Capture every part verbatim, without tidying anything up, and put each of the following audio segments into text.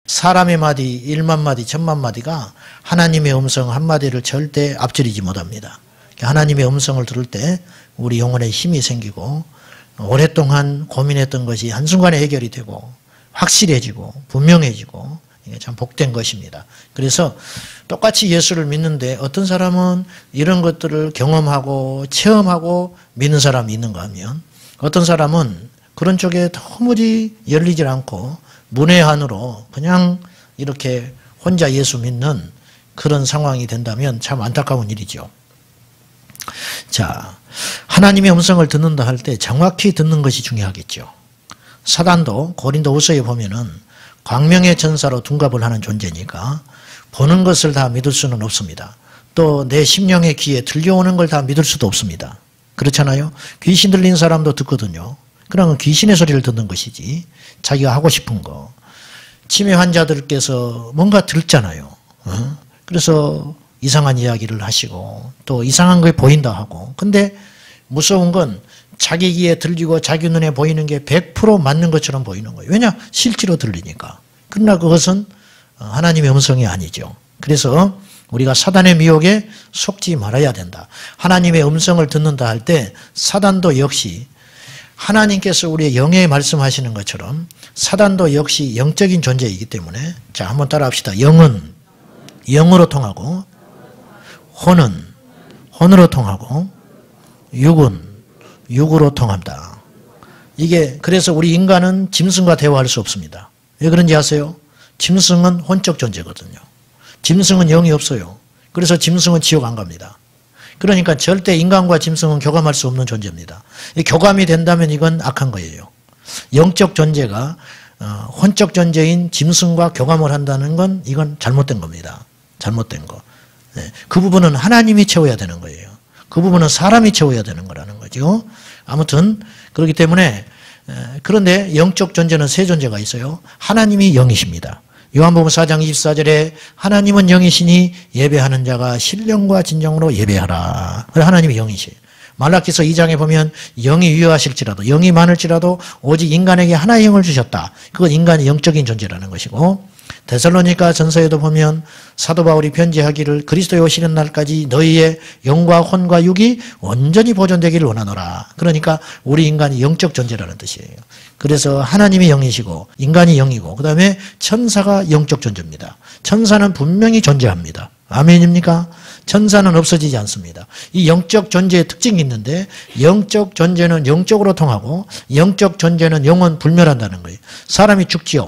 사람의 마디 일만 마디 천만 마디가 하나님의 음성 한마디를 절대 앞지르지 못합니다. 하나님의 음성을 들을 때 우리 영혼에 힘이 생기고 오랫동안 고민했던 것이 한순간에 해결이 되고 확실해지고 분명해지고 이게 참 복된 것입니다. 그래서 똑같이 예수를 믿는데 어떤 사람은 이런 것들을 경험하고 체험하고 믿는 사람이 있는가 하면 어떤 사람은 그런 쪽에 도무지 열리질 않고 문외한으로 그냥 이렇게 혼자 예수 믿는 그런 상황이 된다면 참 안타까운 일이죠. 자, 하나님의 음성을 듣는다 할 때 정확히 듣는 것이 중요하겠죠. 사단도 고린도후서에 보면은 광명의 전사로 둔갑을 하는 존재니까 보는 것을 다 믿을 수는 없습니다. 또 내 심령의 귀에 들려오는 걸 다 믿을 수도 없습니다. 그렇잖아요. 귀신 들린 사람도 듣거든요. 그러면 귀신의 소리를 듣는 것이지 자기가 하고 싶은 거. 치매 환자들께서 뭔가 들잖아요. 어? 그래서 이상한 이야기를 하시고 또 이상한 게 보인다 하고. 근데 무서운 건 자기 귀에 들리고 자기 눈에 보이는 게 백 퍼센트 맞는 것처럼 보이는 거예요. 왜냐? 실제로 들리니까. 그러나 그것은 하나님의 음성이 아니죠. 그래서 우리가 사단의 미혹에 속지 말아야 된다. 하나님의 음성을 듣는다 할 때 사단도 역시 하나님께서 우리의 영에 말씀하시는 것처럼 사단도 역시 영적인 존재이기 때문에 자 한번 따라 합시다. 영은 영으로 통하고 혼은 혼으로 통하고 육은 육으로 통한다. 이게 그래서 우리 인간은 짐승과 대화할 수 없습니다. 왜 그런지 아세요? 짐승은 혼적 존재거든요. 짐승은 영이 없어요. 그래서 짐승은 지옥 안 갑니다. 그러니까 절대 인간과 짐승은 교감할 수 없는 존재입니다. 교감이 된다면 이건 악한 거예요. 영적 존재가 혼적 존재인 짐승과 교감을 한다는 건 이건 잘못된 겁니다. 잘못된 거. 그 부분은 하나님이 채워야 되는 거예요. 그 부분은 사람이 채워야 되는 거라는 거죠. 아무튼 그렇기 때문에 그런데 영적 존재는 세 존재가 있어요. 하나님이 영이십니다. 요한복음 사 장 이십사 절에 하나님은 영이시니 예배하는 자가 신령과 진정으로 예배하라. 하나님이 영이시에요. 말라기서 이 장에 보면 영이 유효하실지라도 영이 많을지라도 오직 인간에게 하나의 영을 주셨다. 그건 인간의 영적인 존재라는 것이고 데살로니가 전서에도 보면 사도 바울이 편지하기를 그리스도에 오시는 날까지 너희의 영과 혼과 육이 온전히 보존되기를 원하노라. 그러니까 우리 인간이 영적 존재라는 뜻이에요. 그래서 하나님이 영이시고 인간이 영이고 그 다음에 천사가 영적 존재입니다. 천사는 분명히 존재합니다. 아멘입니까? 천사는 없어지지 않습니다. 이 영적 존재의 특징이 있는데 영적 존재는 영적으로 통하고 영적 존재는 영원 불멸한다는 거예요. 사람이 죽지요.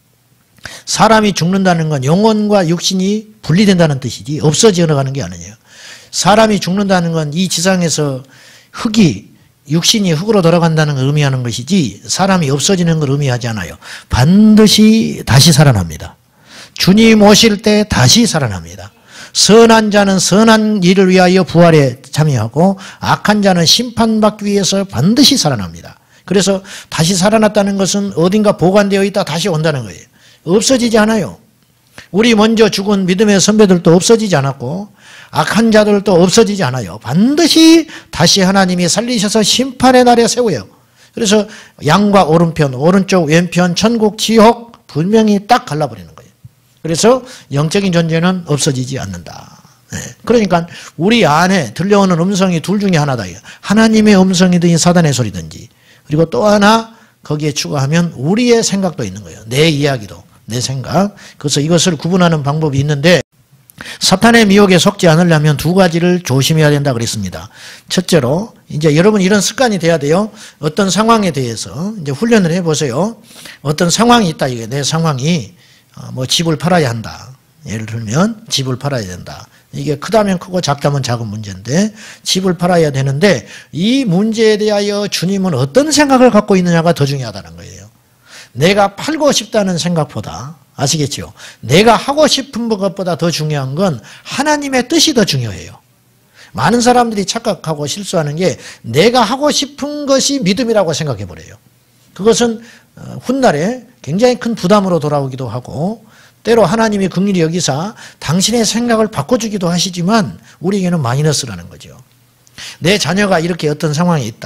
사람이 죽는다는 건 영혼과 육신이 분리된다는 뜻이지 없어져 가는 게 아니에요. 사람이 죽는다는 건 이 지상에서 흙이 육신이 흙으로 돌아간다는 걸 의미하는 것이지 사람이 없어지는 걸 의미하지 않아요. 반드시 다시 살아납니다. 주님 오실 때 다시 살아납니다. 선한 자는 선한 일을 위하여 부활에 참여하고 악한 자는 심판받기 위해서 반드시 살아납니다. 그래서 다시 살아났다는 것은 어딘가 보관되어 있다 다시 온다는 거예요. 없어지지 않아요. 우리 먼저 죽은 믿음의 선배들도 없어지지 않았고 악한 자들도 없어지지 않아요. 반드시 다시 하나님이 살리셔서 심판의 날에 세워요. 그래서 양과 오른편, 오른쪽, 왼편, 천국, 지옥 분명히 딱 갈라버리는 거예요. 그래서 영적인 존재는 없어지지 않는다. 네. 그러니까 우리 안에 들려오는 음성이 둘 중에 하나다. 하나님의 음성이든지 사단의 소리든지. 그리고 또 하나 거기에 추가하면 우리의 생각도 있는 거예요. 내 이야기도, 내 생각. 그래서 이것을 구분하는 방법이 있는데 사탄의 미혹에 속지 않으려면 두 가지를 조심해야 된다 그랬습니다. 첫째로 이제 여러분 이런 습관이 돼야 돼요. 어떤 상황에 대해서 이제 훈련을 해보세요. 어떤 상황이 있다. 이게 내 상황이 뭐 집을 팔아야 한다. 예를 들면 집을 팔아야 된다. 이게 크다면 크고 작다면 작은 문제인데 집을 팔아야 되는데 이 문제에 대하여 주님은 어떤 생각을 갖고 있느냐가 더 중요하다는 거예요. 내가 팔고 싶다는 생각보다 아시겠죠? 내가 하고 싶은 것보다 더 중요한 건 하나님의 뜻이 더 중요해요. 많은 사람들이 착각하고 실수하는 게 내가 하고 싶은 것이 믿음이라고 생각해 버려요. 그것은 훗날에 굉장히 큰 부담으로 돌아오기도 하고 때로 하나님이 긍휼히 여기사 당신의 생각을 바꿔주기도 하시지만 우리에게는 마이너스라는 거죠. 내 자녀가 이렇게 어떤 상황에 있다.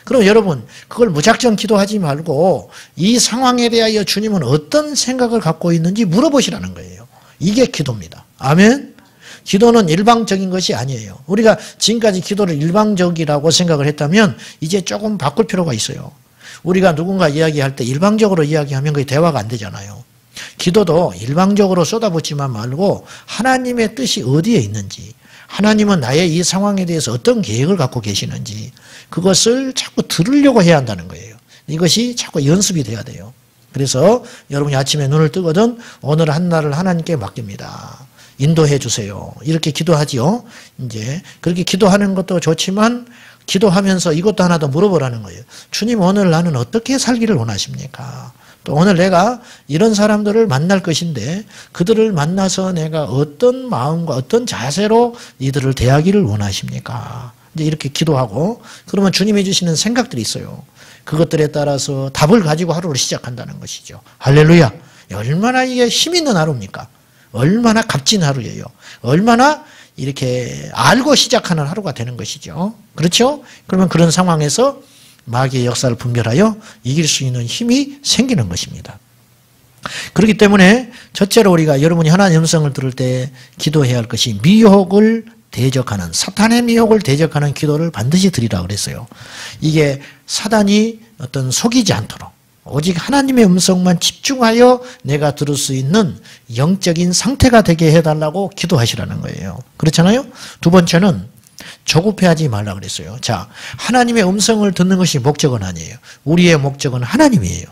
그럼 여러분 그걸 무작정 기도하지 말고 이 상황에 대하여 주님은 어떤 생각을 갖고 있는지 물어보시라는 거예요. 이게 기도입니다. 아멘. 기도는 일방적인 것이 아니에요. 우리가 지금까지 기도를 일방적이라고 생각을 했다면 이제 조금 바꿀 필요가 있어요. 우리가 누군가 이야기할 때 일방적으로 이야기하면 그게 대화가 안 되잖아요. 기도도 일방적으로 쏟아붓지만 말고 하나님의 뜻이 어디에 있는지, 하나님은 나의 이 상황에 대해서 어떤 계획을 갖고 계시는지 그것을 자꾸 들으려고 해야 한다는 거예요. 이것이 자꾸 연습이 돼야 돼요. 그래서 여러분이 아침에 눈을 뜨거든 오늘 한 날을 하나님께 맡깁니다. 인도해 주세요. 이렇게 기도하지요. 이제 그렇게 기도하는 것도 좋지만 기도하면서 이것도 하나 더 물어보라는 거예요. 주님, 오늘 나는 어떻게 살기를 원하십니까? 또 오늘 내가 이런 사람들을 만날 것인데 그들을 만나서 내가 어떤 마음과 어떤 자세로 이들을 대하기를 원하십니까? 이제 이렇게 기도하고 그러면 주님이 주시는 생각들이 있어요. 그것들에 따라서 답을 가지고 하루를 시작한다는 것이죠. 할렐루야. 얼마나 이게 힘 있는 하루입니까? 얼마나 값진 하루예요. 얼마나 이렇게 알고 시작하는 하루가 되는 것이죠. 그렇죠? 그러면 그런 상황에서 마귀의 역사를 분별하여 이길 수 있는 힘이 생기는 것입니다. 그렇기 때문에 첫째로 우리가 여러분이 하나님의 음성을 들을 때 기도해야 할 것이 미혹을 대적하는, 사탄의 미혹을 대적하는 기도를 반드시 드리라 그랬어요. 이게 사단이 어떤 속이지 않도록 오직 하나님의 음성만 집중하여 내가 들을 수 있는 영적인 상태가 되게 해달라고 기도하시라는 거예요. 그렇잖아요? 두 번째는 조급해하지 말라 그랬어요. 자, 하나님의 음성을 듣는 것이 목적은 아니에요. 우리의 목적은 하나님이에요.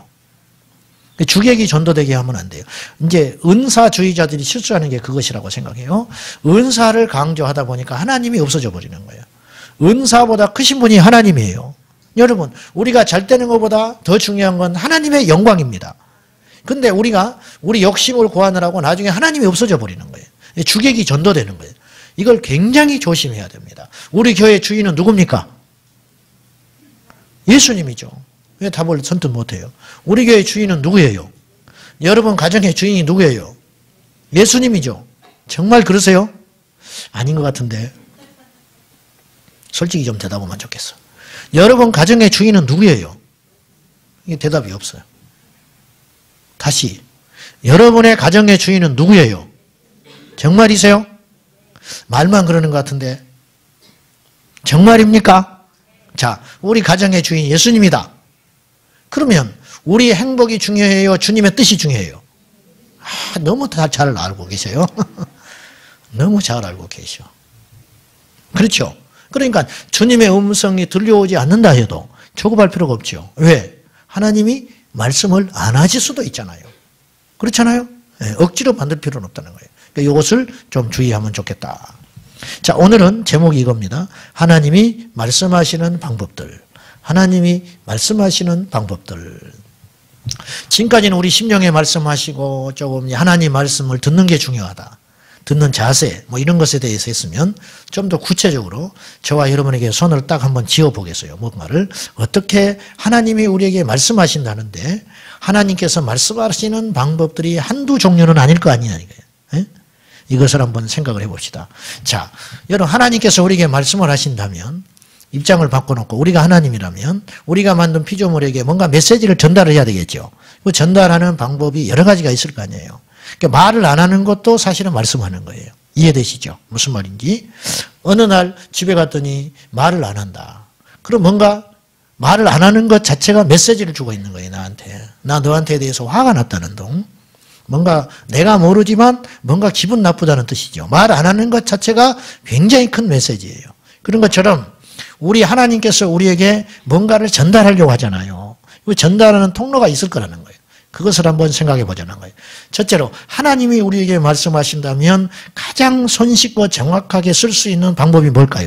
주객이 전도되게 하면 안 돼요. 이제 은사주의자들이 실수하는 게 그것이라고 생각해요. 은사를 강조하다 보니까 하나님이 없어져 버리는 거예요. 은사보다 크신 분이 하나님이에요. 여러분, 우리가 잘 되는 것보다 더 중요한 건 하나님의 영광입니다. 근데 우리가 우리 욕심을 고하느라고 나중에 하나님이 없어져 버리는 거예요. 주객이 전도되는 거예요. 이걸 굉장히 조심해야 됩니다. 우리 교회 주인은 누굽니까? 예수님이죠. 왜 답을 선뜻 못해요? 우리 교회 주인은 누구예요? 여러분 가정의 주인이 누구예요? 예수님이죠. 정말 그러세요? 아닌 것 같은데. 솔직히 좀 대답하면 좋겠어. 여러분 가정의 주인은 누구예요? 이게 대답이 없어요. 다시. 여러분의 가정의 주인은 누구예요? 정말이세요? 말만 그러는 것 같은데. 정말입니까? 자, 우리 가정의 주인 예수님이다. 그러면 우리 행복이 중요해요? 주님의 뜻이 중요해요? 아, 너무 다 잘 알고 계세요. 너무 잘 알고 계셔. 그렇죠? 그러니까 주님의 음성이 들려오지 않는다 해도 조급할 필요가 없죠. 왜? 하나님이 말씀을 안 하실 수도 있잖아요. 그렇잖아요? 네, 억지로 만들 필요는 없다는 거예요. 그러니까 이것을 좀 주의하면 좋겠다. 자, 오늘은 제목이 이겁니다. 하나님이 말씀하시는 방법들. 하나님이 말씀하시는 방법들. 지금까지는 우리 심령에 말씀하시고 조금 하나님 말씀을 듣는 게 중요하다. 듣는 자세 뭐 이런 것에 대해서 했으면 좀 더 구체적으로 저와 여러분에게 손을 딱 한번 지어 보겠어요. 뭔가를 어떻게 하나님이 우리에게 말씀하신다는데 하나님께서 말씀하시는 방법들이 한두 종류는 아닐 거 아니냐 이거예요. 이것을 한번 생각을 해봅시다. 자, 여러분 하나님께서 우리에게 말씀을 하신다면 입장을 바꿔놓고 우리가 하나님이라면 우리가 만든 피조물에게 뭔가 메시지를 전달을 해야 되겠죠. 그 전달하는 방법이 여러 가지가 있을 거 아니에요. 그러니까 말을 안 하는 것도 사실은 말씀하는 거예요. 이해되시죠? 무슨 말인지. 어느 날 집에 갔더니 말을 안 한다. 그럼 뭔가 말을 안 하는 것 자체가 메시지를 주고 있는 거예요. 나한테. 나 너한테 대해서 화가 났다는 둥. 뭔가 내가 모르지만 뭔가 기분 나쁘다는 뜻이죠. 말 안 하는 것 자체가 굉장히 큰 메시지예요. 그런 것처럼 우리 하나님께서 우리에게 뭔가를 전달하려고 하잖아요. 전달하는 통로가 있을 거라는 거예요. 그것을 한번 생각해 보자는 거예요. 첫째로 하나님이 우리에게 말씀하신다면 가장 손쉽고 정확하게 쓸 수 있는 방법이 뭘까요?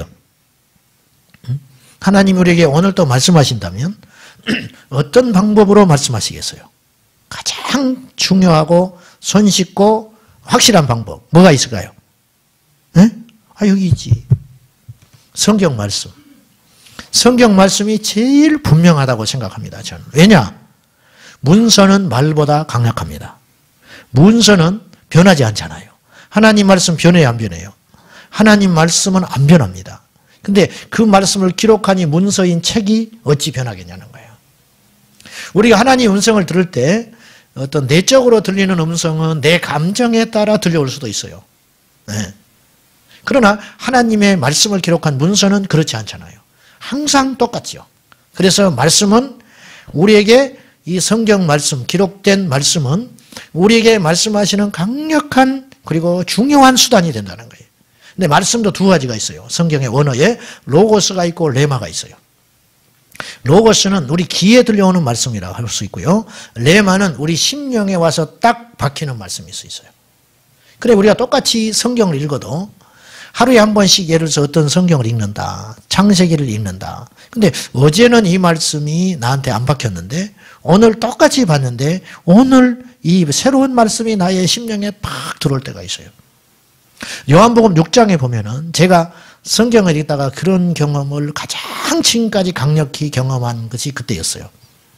하나님이 우리에게 오늘 또 말씀하신다면 어떤 방법으로 말씀하시겠어요? 가장 중요하고 손쉽고 확실한 방법 뭐가 있을까요? 네? 아 여기 있지. 성경 말씀. 성경 말씀이 제일 분명하다고 생각합니다. 저는. 왜냐? 문서는 말보다 강력합니다. 문서는 변하지 않잖아요. 하나님 말씀 변해요, 안 변해요? 하나님 말씀은 안 변합니다. 근데 그 말씀을 기록하니 문서인 책이 어찌 변하겠냐는 거예요. 우리가 하나님의 음성을 들을 때 어떤 내적으로 들리는 음성은 내 감정에 따라 들려올 수도 있어요. 네. 그러나 하나님의 말씀을 기록한 문서는 그렇지 않잖아요. 항상 똑같죠. 그래서 말씀은 우리에게 이 성경 말씀, 기록된 말씀은 우리에게 말씀하시는 강력한 그리고 중요한 수단이 된다는 거예요. 근데 말씀도 두 가지가 있어요. 성경의 원어에 로고스가 있고 레마가 있어요. 로고스는 우리 귀에 들려오는 말씀이라고 할 수 있고요. 레마는 우리 심령에 와서 딱 박히는 말씀일 수 있어요. 그래 우리가 똑같이 성경을 읽어도 하루에 한 번씩 예를 들어서 어떤 성경을 읽는다. 창세기를 읽는다. 근데 어제는 이 말씀이 나한테 안 박혔는데 오늘 똑같이 봤는데 오늘 이 새로운 말씀이 나의 심령에 팍 들어올 때가 있어요. 요한복음 육 장에 보면은 제가 성경을 읽다가 그런 경험을 가장 지금까지 강력히 경험한 것이 그때였어요.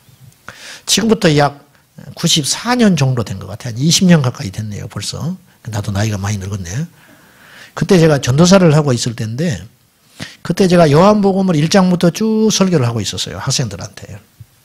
지금부터 약 구십사 년 정도 된 것 같아요. 한 이십 년 가까이 됐네요, 벌써. 나도 나이가 많이 늙었네. 그때 제가 전도사를 하고 있을 때인데, 그때 제가 요한복음을 일 장부터 쭉 설교를 하고 있었어요, 학생들한테.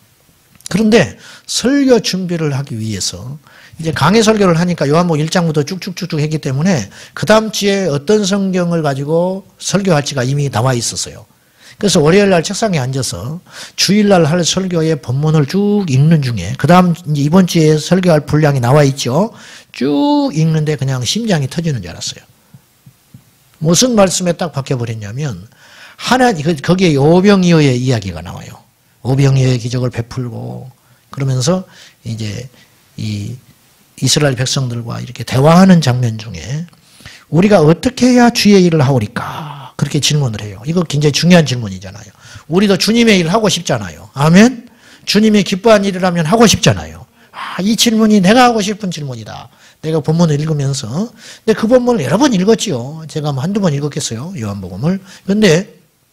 그런데 설교 준비를 하기 위해서 이제 강의 설교를 하니까 요한복음 일 장부터 쭉쭉쭉쭉 했기 때문에 그 다음 주에 어떤 성경을 가지고 설교할지가 이미 나와 있었어요. 그래서 월요일 날 책상에 앉아서 주일날 할 설교의 본문을 쭉 읽는 중에 그 다음 이번 주에 설교할 분량이 나와 있죠. 쭉 읽는데 그냥 심장이 터지는 줄 알았어요. 무슨 말씀에 딱 박혀버렸냐면 하나님, 거기에 오병이어의 이야기가 나와요. 오병이어의 기적을 베풀고 그러면서 이제 이 이스라엘 백성들과 이렇게 대화하는 장면 중에 우리가 어떻게 해야 주의 일을 하오리까? 그렇게 질문을 해요. 이거 굉장히 중요한 질문이잖아요. 우리도 주님의 일을 하고 싶잖아요. 아멘? 주님이 기뻐한 일이라면 하고 싶잖아요. 아, 이 질문이 내가 하고 싶은 질문이다. 내가 본문을 읽으면서. 근데 그 본문을 여러 번 읽었지요. 제가 뭐 한두 번 읽었겠어요. 요한복음을. 그런데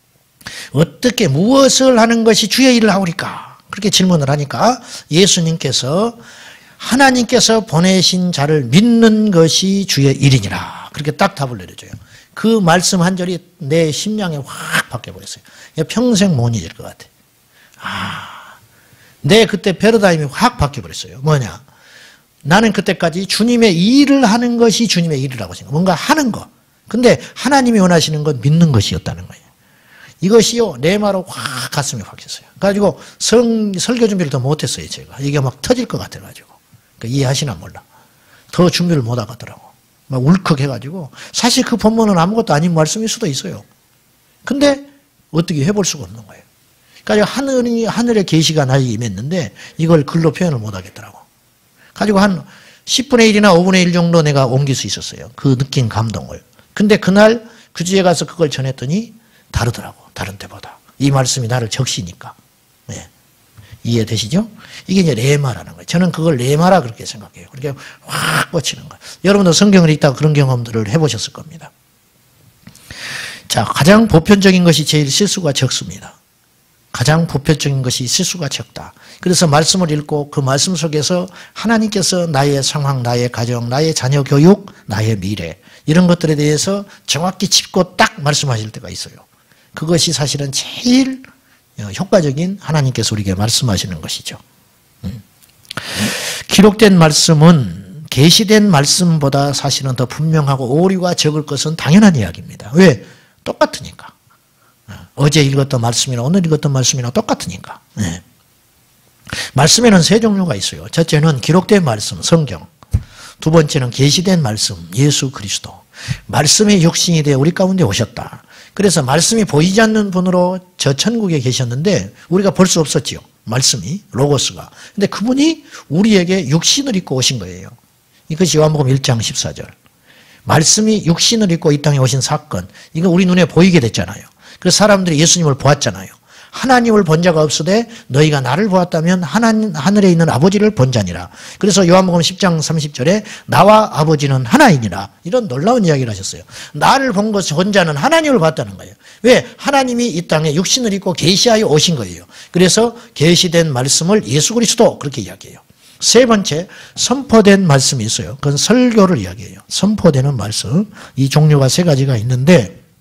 어떻게 무엇을 하는 것이 주의 일을 하오리까? 그렇게 질문을 하니까 예수님께서 하나님께서 보내신 자를 믿는 것이 주의 일이니라. 그렇게 딱 답을 내려줘요. 그 말씀 한 절이 내 심령에 확 바뀌어버렸어요. 평생 못 잊을 것 같아. 아, 내 그때 패러다임이 확 바뀌어버렸어요. 뭐냐? 나는 그때까지 주님의 일을 하는 것이 주님의 일이라고 생각. 뭔가 하는 거. 근데 하나님이 원하시는 건 믿는 것이었다는 거예요. 이것이요, 내 말로 확 가슴이 박혔어요. 그래가지고 성, 설교 준비를 더 못했어요, 제가. 이게 막 터질 것 같아가지고. 그러니까 이해하시나 몰라. 더 준비를 못 하겠더라고. 막 울컥해가지고. 사실 그 본문은 아무것도 아닌 말씀일 수도 있어요. 근데 어떻게 해볼 수가 없는 거예요. 그러니까 하늘이, 하늘의 계시가 나에게 임했는데 이걸 글로 표현을 못 하겠더라고. 가지고 한 십분의 일이나 오분의 일 정도 내가 옮길 수 있었어요. 그 느낀 감동을. 근데 그날 그 주에 가서 그걸 전했더니 다르더라고. 다른 때보다. 이 말씀이 나를 적시니까. 네. 이해되시죠? 이게 이제 레마라는 거예요. 저는 그걸 레마라 그렇게 생각해요. 그렇게 확 꽂히는 거예요. 여러분도 성경을 읽다가 그런 경험들을 해보셨을 겁니다. 자, 가장 보편적인 것이 제일 실수가 적습니다. 가장 보편적인 것이 실수가 적다. 그래서 말씀을 읽고 그 말씀 속에서 하나님께서 나의 상황, 나의 가정, 나의 자녀 교육, 나의 미래 이런 것들에 대해서 정확히 짚고 딱 말씀하실 때가 있어요. 그것이 사실은 제일 효과적인 하나님께서 우리에게 말씀하시는 것이죠. 기록된 말씀은 계시된 말씀보다 사실은 더 분명하고 오류가 적을 것은 당연한 이야기입니다. 왜? 똑같으니까. 어제 읽었던 말씀이나 오늘 읽었던 말씀이나 똑같으니까. 네. 말씀에는 세 종류가 있어요. 첫째는 기록된 말씀, 성경. 두 번째는 계시된 말씀, 예수 그리스도. 말씀이 육신이 되어 우리 가운데 오셨다. 그래서 말씀이 보이지 않는 분으로 저 천국에 계셨는데 우리가 볼 수 없었지요. 말씀이, 로고스가. 근데 그분이 우리에게 육신을 입고 오신 거예요. 이것이 요한복음 일 장 십사 절. 말씀이 육신을 입고 이 땅에 오신 사건. 이거 우리 눈에 보이게 됐잖아요. 그래서 사람들이 예수님을 보았잖아요. 하나님을 본 자가 없으되 너희가 나를 보았다면 하나님, 하늘에 있는 아버지를 본 자니라. 그래서 요한복음 십 장 삼십 절에 나와 아버지는 하나이니라. 이런 놀라운 이야기를 하셨어요. 나를 본 것이 본 자는 하나님을 봤다는 거예요. 왜? 하나님이 이 땅에 육신을 입고 계시하여 오신 거예요. 그래서 계시된 말씀을 예수 그리스도 그렇게 이야기해요. 세 번째, 선포된 말씀이 있어요. 그건 설교를 이야기해요. 선포되는 말씀. 이 종류가 세 가지가 있는데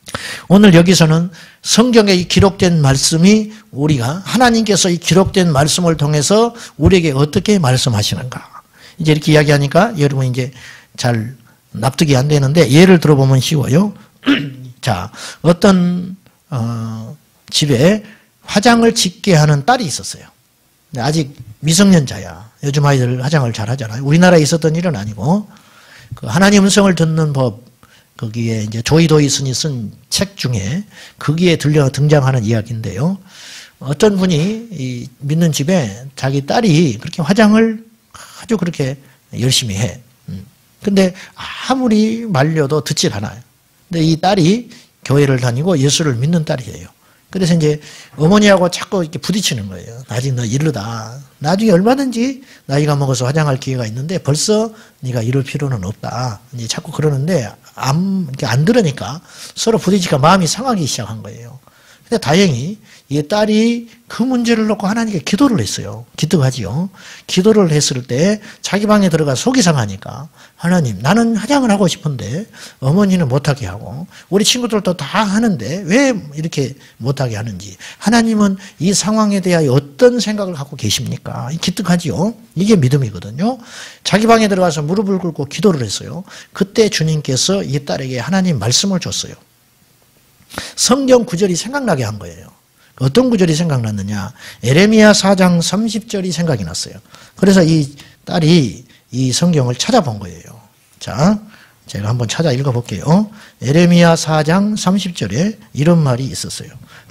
오늘 여기서는 성경에 이 기록된 말씀이 우리가 하나님께서 이 기록된 말씀을 통해서 우리에게 어떻게 말씀하시는가. 이제 이렇게 이야기하니까 여러분 이제 잘 납득이 안 되는데 예를 들어보면 쉬워요. 자, 어떤 어, 집에 화장을 짓게 하는 딸이 있었어요. 아직 미성년자야. 요즘 아이들 화장을 잘 하잖아요. 우리나라에 있었던 일은 아니고 그 하나님 음성을 듣는 법 거기에 이제 조이 도이슨이 쓴 책 중에 거기에 들려 등장하는 이야기인데요. 어떤 분이 이 믿는 집에 자기 딸이 그렇게 화장을 아주 그렇게 열심히 해. 근데 아무리 말려도 듣질 않아요. 근데 이 딸이 교회를 다니고 예수를 믿는 딸이에요. 그래서 이제 어머니하고 자꾸 이렇게 부딪히는 거예요. 나중에 너 이르다. 나중에 얼마든지 나이가 먹어서 화장할 기회가 있는데 벌써 네가 이럴 필요는 없다. 이제 자꾸 그러는데 안, 안 들으니까 서로 부딪히니까 마음이 상하기 시작한 거예요. 근데 다행히 이 딸이 그 문제를 놓고 하나님께 기도를 했어요. 기도하지요. 기도를 했을 때 자기 방에 들어가 속이 상하니까 하나님, 나는 화장을 하고 싶은데 어머니는 못하게 하고 우리 친구들도 다 하는데 왜 이렇게 못하게 하는지, 하나님은 이 상황에 대하여 어떤 생각을 갖고 계십니까? 기특하지요. 이게 믿음이거든요. 자기 방에 들어가서 무릎을 꿇고 기도를 했어요. 그때 주님께서 이 딸에게 하나님 말씀을 줬어요. 성경 구절이 생각나게 한 거예요. 어떤 구절이 생각났느냐? 에레미야 사 장 삼십 절이 생각이 났어요. 그래서 이 딸이 이 성경을 찾아본 거예요. 자, 제가 한번 찾아 읽어볼게요. 에레미야 사 장 삼십 절에 이런 말이 있었어요.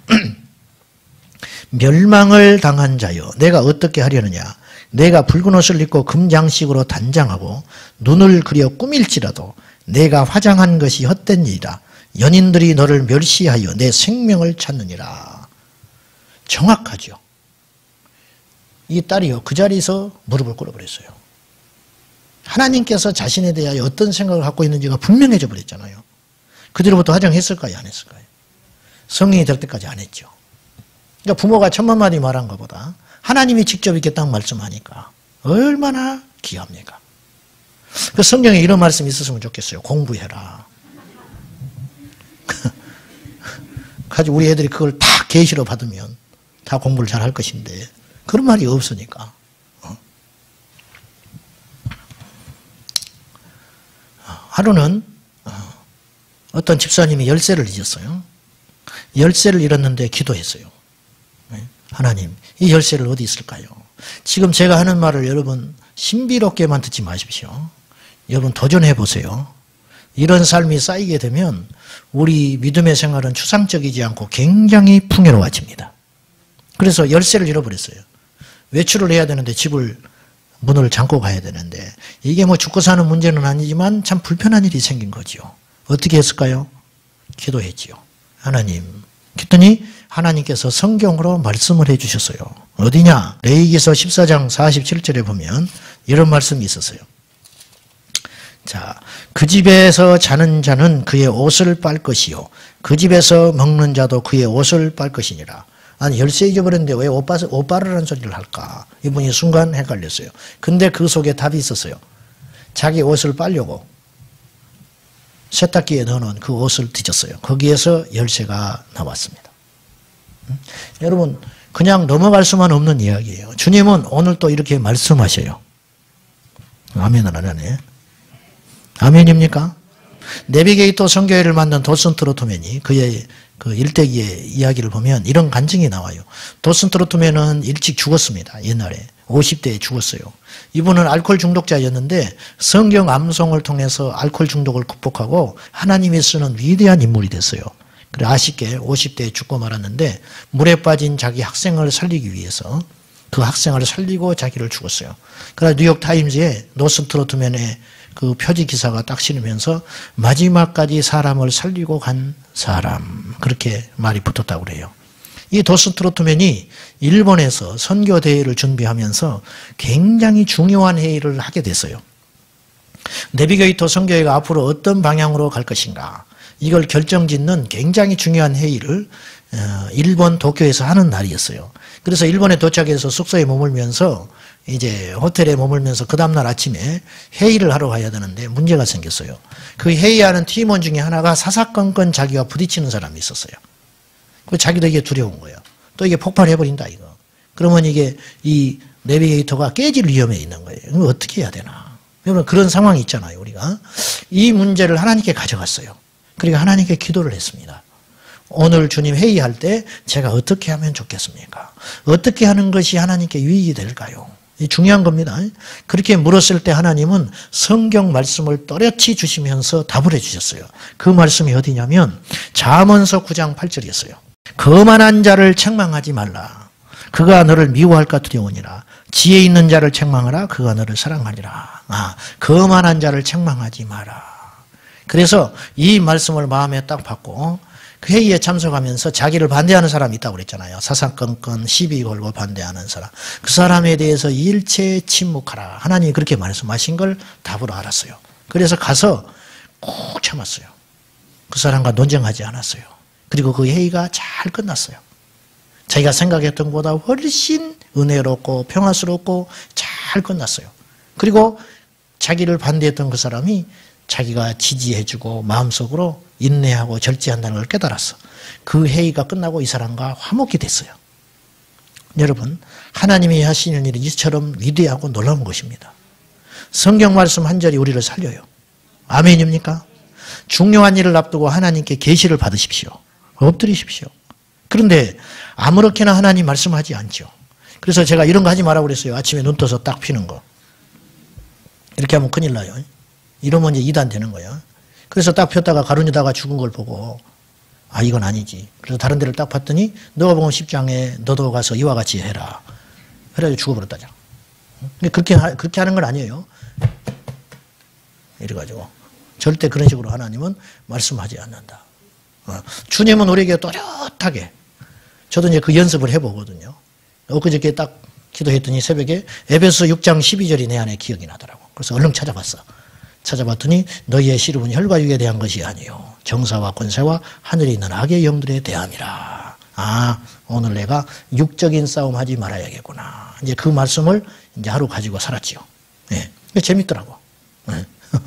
멸망을 당한 자여, 내가 어떻게 하려느냐? 내가 붉은 옷을 입고 금장식으로 단장하고 눈을 그려 꾸밀지라도 내가 화장한 것이 헛된 일이라. 연인들이 너를 멸시하여 내 생명을 찾느니라. 정확하죠. 이 딸이요, 그 자리에서 무릎을 꿇어버렸어요. 하나님께서 자신에 대하여 어떤 생각을 갖고 있는지가 분명해져 버렸잖아요. 그 뒤로부터 화장했을까요? 안 했을까요? 성인이 될 때까지 안 했죠. 그러니까 부모가 천만 마디 말한 것보다 하나님이 직접 이렇게 딱 말씀하니까 얼마나 귀합니까? 그 성경에 이런 말씀이 있었으면 좋겠어요. 공부해라. 가지고 우리 애들이 그걸 다 계시로 받으면 다 공부를 잘 할 것인데 그런 말이 없으니까. 하루는 어떤 집사님이 열쇠를 잊었어요. 열쇠를 잃었는데 기도했어요. 하나님, 이 열쇠를 어디 있을까요? 지금 제가 하는 말을 여러분 신비롭게만 듣지 마십시오. 여러분 도전해 보세요. 이런 삶이 쌓이게 되면 우리 믿음의 생활은 추상적이지 않고 굉장히 풍요로워집니다. 그래서 열쇠를 잃어버렸어요. 외출을 해야 되는데 집을 문을 잠고 가야 되는데 이게 뭐 죽고 사는 문제는 아니지만 참 불편한 일이 생긴 거죠. 어떻게 했을까요? 기도했지요. 하나님. 그랬더니 하나님께서 성경으로 말씀을 해 주셨어요. 어디냐? 레위기서 십사 장 사십칠 절에 보면 이런 말씀이 있었어요. 자, 그 집에서 자는 자는 그의 옷을 빨 것이요 그 집에서 먹는 자도 그의 옷을 빨 것이니라. 아니, 열쇠 잊어버렸는데 왜 옷, 옷 빨으라는 소리를 할까? 이분이 순간 헷갈렸어요. 근데 그 속에 답이 있었어요. 자기 옷을 빨려고 세탁기에 넣어놓은 그 옷을 뒤졌어요. 거기에서 열쇠가 나왔습니다. 음? 여러분, 그냥 넘어갈 수만 없는 이야기예요. 주님은 오늘 또 이렇게 말씀하셔요. 아멘은 안 하네. 아멘입니까? 내비게이터 선교회를 만든 도슨 트로트맨이 그의 그 일대기의 이야기를 보면 이런 간증이 나와요. 도슨 트로트맨은 일찍 죽었습니다. 옛날에 오십 대에 죽었어요. 이분은 알코올 중독자였는데 성경 암송을 통해서 알코올 중독을 극복하고 하나님이 쓰는 위대한 인물이 됐어요. 그래 아쉽게 오십 대에 죽고 말았는데 물에 빠진 자기 학생을 살리기 위해서 그 학생을 살리고 자기를 죽었어요. 그래서 뉴욕 타임즈에 도슨 트로트맨의 그 표지 기사가 딱 실으면서 마지막까지 사람을 살리고 간 사람, 그렇게 말이 붙었다고 그래요. 이 도슨 트로트맨이 일본에서 선교 대회를 준비하면서 굉장히 중요한 회의를 하게 됐어요. 내비게이터 선교회가 앞으로 어떤 방향으로 갈 것인가, 이걸 결정짓는 굉장히 중요한 회의를 일본 도쿄에서 하는 날이었어요. 그래서 일본에 도착해서 숙소에 머물면서 이제 호텔에 머물면서 그 다음날 아침에 회의를 하러 가야 되는데 문제가 생겼어요. 그 회의하는 팀원 중에 하나가 사사건건 자기와 부딪히는 사람이 있었어요. 그 자기도 이게 두려운 거예요. 또 이게 폭발해버린다 이거. 그러면 이게 이 내비게이터가 깨질 위험에 있는 거예요. 그럼 어떻게 해야 되나. 여러분 그런 상황이 있잖아요. 우리가 이 문제를 하나님께 가져갔어요. 그리고 하나님께 기도를 했습니다. 오늘 주님 회의할 때 제가 어떻게 하면 좋겠습니까? 어떻게 하는 것이 하나님께 유익이 될까요? 중요한 겁니다. 그렇게 물었을 때 하나님은 성경 말씀을 또렷이 주시면서 답을 해주셨어요. 그 말씀이 어디냐면 잠언서 구 장 팔 절이었어요. 거만한 자를 책망하지 말라. 그가 너를 미워할까 두려우니라. 지혜 있는 자를 책망하라. 그가 너를 사랑하리라. 아, 거만한 자를 책망하지 마라. 그래서 이 말씀을 마음에 딱 받고 그 회의에 참석하면서 자기를 반대하는 사람이 있다고 그랬잖아요. 사사건건 시비 걸고 반대하는 사람. 그 사람에 대해서 일체 침묵하라. 하나님이 그렇게 말씀하신 걸 답으로 알았어요. 그래서 가서 꼭 참았어요. 그 사람과 논쟁하지 않았어요. 그리고 그 회의가 잘 끝났어요. 자기가 생각했던 것보다 훨씬 은혜롭고 평화스럽고 잘 끝났어요. 그리고 자기를 반대했던 그 사람이 자기가 지지해주고 마음속으로 인내하고 절제한다는 걸 깨달았어. 그 회의가 끝나고 이 사람과 화목이 됐어요. 여러분, 하나님이 하시는 일이 이처럼 위대하고 놀라운 것입니다. 성경 말씀 한 절이 우리를 살려요. 아멘입니까? 중요한 일을 앞두고 하나님께 계시를 받으십시오. 엎드리십시오. 그런데 아무렇게나 하나님 말씀하지 않죠. 그래서 제가 이런 거 하지 말라고 그랬어요. 아침에 눈 떠서 딱 피는 거. 이렇게 하면 큰일 나요. 이러면 이제 이단 되는 거야. 그래서 딱 폈다가 가루니다가 죽은 걸 보고 아 이건 아니지. 그래서 다른 데를 딱 봤더니 너가 보면 십 장에 너도 가서 이와 같이 해라. 그래가지고 죽어버렸다죠. 그렇게 그렇게 하는 건 아니에요. 이래가지고 절대 그런 식으로 하나님은 말씀하지 않는다. 어. 주님은 우리에게 또렷하게 저도 이제 그 연습을 해보거든요. 엊그저께 딱 기도했더니 새벽에 에베소 육 장 십이 절이 내 안에 기억이 나더라고. 그래서 얼른 찾아봤어. 찾아봤더니 너희의 씨름은 혈과 육에 대한 것이 아니요 정사와 권세와 하늘에 있는 악의 영들에 대함이라. 아 오늘 내가 육적인 싸움 하지 말아야겠구나. 이제 그 말씀을 이제 하루 가지고 살았지요. 예, 재밌더라고. 예.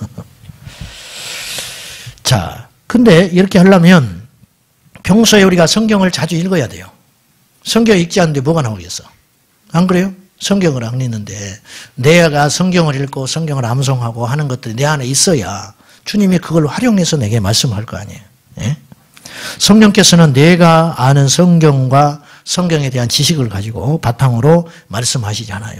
자, 근데 이렇게 하려면 평소에 우리가 성경을 자주 읽어야 돼요. 성경 읽지 않는데 뭐가 나오겠어? 안 그래요? 성경을 안 읽는데 내가 성경을 읽고 성경을 암송하고 하는 것들이 내 안에 있어야 주님이 그걸 활용해서 내게 말씀할 거 아니에요. 예? 성령께서는 내가 아는 성경과 성경에 대한 지식을 가지고 바탕으로 말씀하시잖아요.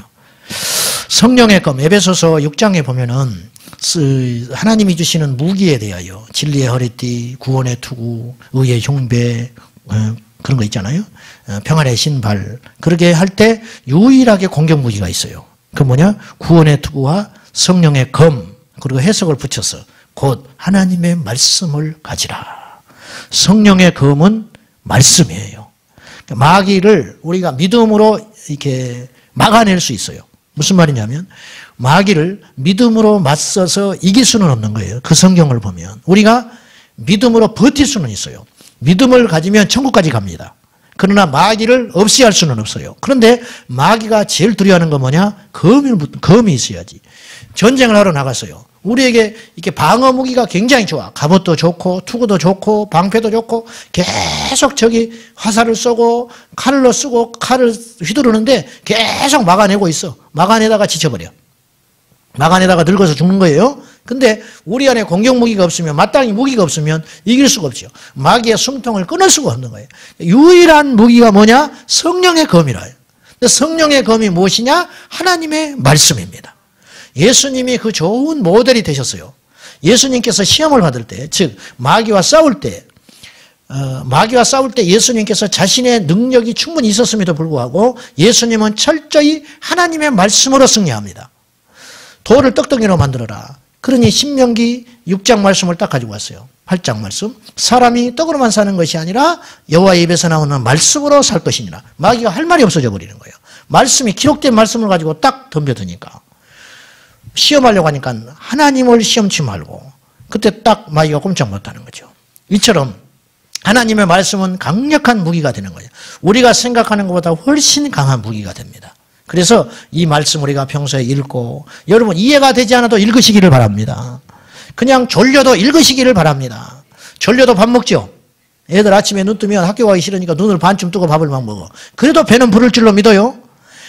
성령의 검, 에베소서 육 장에 보면은 하나님이 주시는 무기에 대하여 진리의 허리띠, 구원의 투구, 의의 흉배 그런 거 있잖아요. 평안의 신발. 그렇게 할 때 유일하게 공격 무기가 있어요. 그 뭐냐? 구원의 투구와 성령의 검 그리고 해석을 붙여서 곧 하나님의 말씀을 가지라. 성령의 검은 말씀이에요. 마귀를 우리가 믿음으로 이렇게 막아낼 수 있어요. 무슨 말이냐면 마귀를 믿음으로 맞서서 이길 수는 없는 거예요. 그 성경을 보면 우리가 믿음으로 버틸 수는 있어요. 믿음을 가지면 천국까지 갑니다. 그러나 마귀를 없이 할 수는 없어요. 그런데 마귀가 제일 두려워하는 건 뭐냐? 검이, 검이 있어야지. 전쟁을 하러 나갔어요. 우리에게 이렇게 방어 무기가 굉장히 좋아. 갑옷도 좋고 투구도 좋고 방패도 좋고 계속 저기 화살을 쏘고 칼로 쓰고 칼을 휘두르는데 계속 막아내고 있어. 막아내다가 지쳐버려. 막아내다가 늙어서 죽는 거예요. 근데 우리 안에 공격 무기가 없으면 마땅히 무기가 없으면 이길 수가 없죠. 마귀의 숨통을 끊을 수가 없는 거예요. 유일한 무기가 뭐냐? 성령의 검이라요. 성령의 검이 무엇이냐? 하나님의 말씀입니다. 예수님이 그 좋은 모델이 되셨어요. 예수님께서 시험을 받을 때, 즉 마귀와 싸울 때 어, 마귀와 싸울 때 예수님께서 자신의 능력이 충분히 있었음에도 불구하고 예수님은 철저히 하나님의 말씀으로 승리합니다. 돌을 떡덩이로 만들어라. 그러니 신명기 육 장 말씀을 딱 가지고 왔어요. 팔 장 말씀. 사람이 떡으로만 사는 것이 아니라 여호와의 입에서 나오는 말씀으로 살 것이니라. 마귀가 할 말이 없어져 버리는 거예요. 말씀이 기록된 말씀을 가지고 딱 덤벼드니까. 시험하려고 하니까 하나님을 시험치 말고 그때 딱 마귀가 꼼짝 못하는 거죠. 이처럼 하나님의 말씀은 강력한 무기가 되는 거예요. 우리가 생각하는 것보다 훨씬 강한 무기가 됩니다. 그래서 이 말씀 우리가 평소에 읽고 여러분 이해가 되지 않아도 읽으시기를 바랍니다. 그냥 졸려도 읽으시기를 바랍니다. 졸려도 밥 먹죠. 애들 아침에 눈 뜨면 학교 가기 싫으니까 눈을 반쯤 뜨고 밥을 막 먹어. 그래도 배는 부를 줄로 믿어요.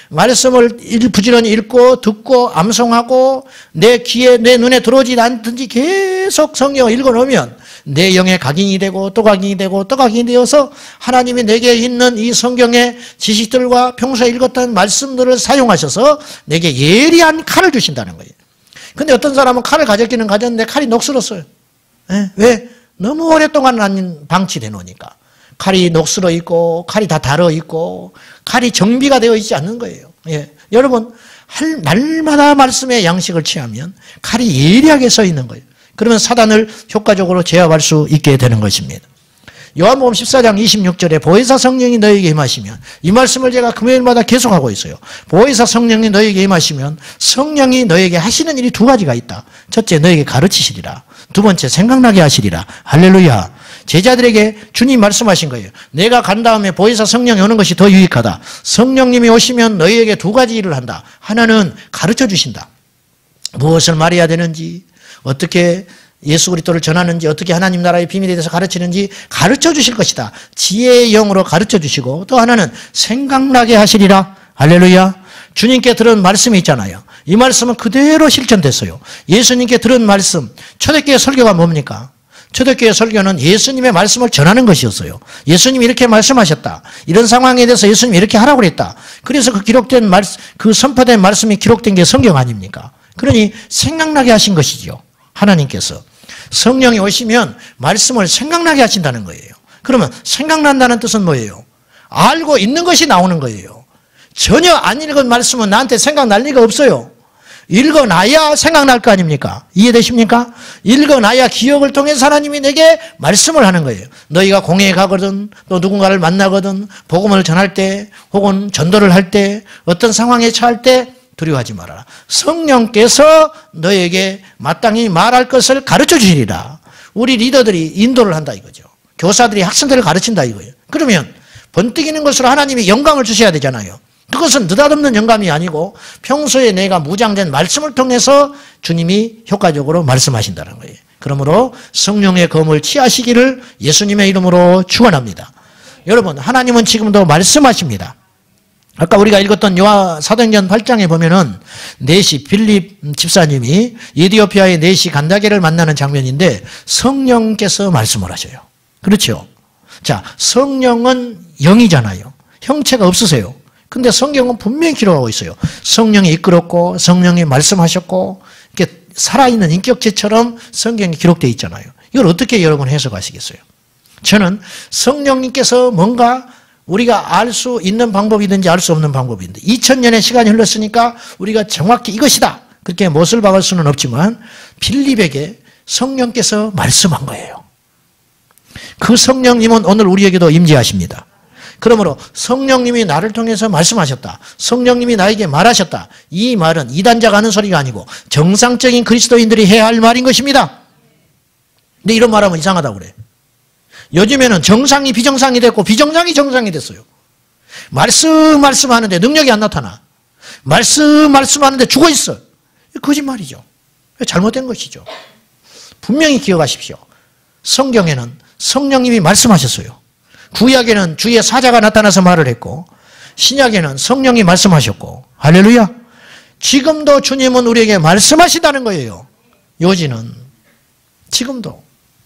말씀을 부지런히 읽고 듣고 암송하고 내 귀에 내 눈에 들어오지 않든지 계속 성경을 읽어놓으면 내 영에 각인이 되고 또 각인이 되고 또 각인이 되어서 하나님이 내게 있는 이 성경의 지식들과 평소에 읽었던 말씀들을 사용하셔서 내게 예리한 칼을 주신다는 거예요. 근데 어떤 사람은 칼을 가졌기는 가졌는데 칼이 녹슬었어요. 네? 왜? 너무 오랫동안 안 방치돼 놓으니까. 칼이 녹슬어 있고 칼이 다 달아 있고 칼이 정비가 되어 있지 않는 거예요. 예. 여러분 할, 날마다 말씀의 양식을 취하면 칼이 예리하게 써 있는 거예요. 그러면 사단을 효과적으로 제압할 수 있게 되는 것입니다. 요한복음 십사 장 이십육 절에 보혜사 성령이 너에게 임하시면, 이 말씀을 제가 금요일마다 계속하고 있어요. 보혜사 성령이 너에게 임하시면 성령이 너에게 하시는 일이 두 가지가 있다. 첫째, 너에게 가르치시리라. 두 번째, 생각나게 하시리라. 할렐루야. 제자들에게 주님 말씀하신 거예요. 내가 간 다음에 보혜사 성령이 오는 것이 더 유익하다. 성령님이 오시면 너희에게 두 가지 일을 한다. 하나는 가르쳐 주신다. 무엇을 말해야 되는지, 어떻게 예수 그리스도를 전하는지, 어떻게 하나님 나라의 비밀에 대해서 가르치는지 가르쳐 주실 것이다. 지혜의 영으로 가르쳐 주시고, 또 하나는 생각나게 하시리라. 할렐루야. 주님께 들은 말씀이 있잖아요. 이 말씀은 그대로 실천됐어요. 예수님께 들은 말씀, 초대교회 설교가 뭡니까? 초대교회 설교는 예수님의 말씀을 전하는 것이었어요. 예수님이 이렇게 말씀하셨다. 이런 상황에 대해서 예수님이 이렇게 하라고 그랬다. 그래서 그 기록된 말씀, 그 선포된 말씀이 기록된 게 성경 아닙니까? 그러니 생각나게 하신 것이죠. 하나님께서. 성령이 오시면 말씀을 생각나게 하신다는 거예요. 그러면 생각난다는 뜻은 뭐예요? 알고 있는 것이 나오는 거예요. 전혀 안 읽은 말씀은 나한테 생각날 리가 없어요. 읽어놔야 생각날 거 아닙니까? 이해되십니까? 읽어놔야 기억을 통해서 하나님이 내게 말씀을 하는 거예요. 너희가 공회에 가거든, 또 누군가를 만나거든, 복음을 전할 때, 혹은 전도를 할 때, 어떤 상황에 처할 때 두려워하지 말아라. 성령께서 너에게 마땅히 말할 것을 가르쳐 주시리라. 우리 리더들이 인도를 한다 이거죠. 교사들이 학생들을 가르친다 이거예요. 그러면 번뜩이는 것으로 하나님이 영감을 주셔야 되잖아요. 그것은 느닷없는 영감이 아니고 평소에 내가 무장된 말씀을 통해서 주님이 효과적으로 말씀하신다는 거예요. 그러므로 성령의 검을 취하시기를 예수님의 이름으로 축원합니다. 여러분, 하나님은 지금도 말씀하십니다. 아까 우리가 읽었던 요한 사도행전 팔 장에 보면은 네시 빌립 집사님이 에티오피아의 네시 간다게를 만나는 장면인데 성령께서 말씀을 하셔요. 그렇죠? 자, 성령은 영이잖아요. 형체가 없으세요. 근데 성경은 분명히 기록하고 있어요. 성령이 이끌었고 성령이 말씀하셨고 이렇게 살아있는 인격체처럼 성경이 기록되어 있잖아요. 이걸 어떻게 여러분 해석하시겠어요? 저는 성령님께서 뭔가 우리가 알 수 있는 방법이든지 알 수 없는 방법인데 이천 년의 시간이 흘렀으니까 우리가 정확히 이것이다 그렇게 못을 박을 수는 없지만 빌립에게 성령께서 말씀한 거예요. 그 성령님은 오늘 우리에게도 임재하십니다. 그러므로 성령님이 나를 통해서 말씀하셨다. 성령님이 나에게 말하셨다. 이 말은 이단자가 하는 소리가 아니고 정상적인 그리스도인들이 해야 할 말인 것입니다. 근데 이런 말하면 이상하다고 그래. 요즘에는 정상이 비정상이 됐고 비정상이 정상이 됐어요. 말씀 말씀하는데 능력이 안 나타나. 말씀 말씀하는데 죽어있어. 거짓말이죠. 잘못된 것이죠. 분명히 기억하십시오. 성경에는 성령님이 말씀하셨어요. 구약에는 주의 사자가 나타나서 말을 했고 신약에는 성령이 말씀하셨고 할렐루야. 지금도 주님은 우리에게 말씀하신다는 거예요. 요지는 지금도.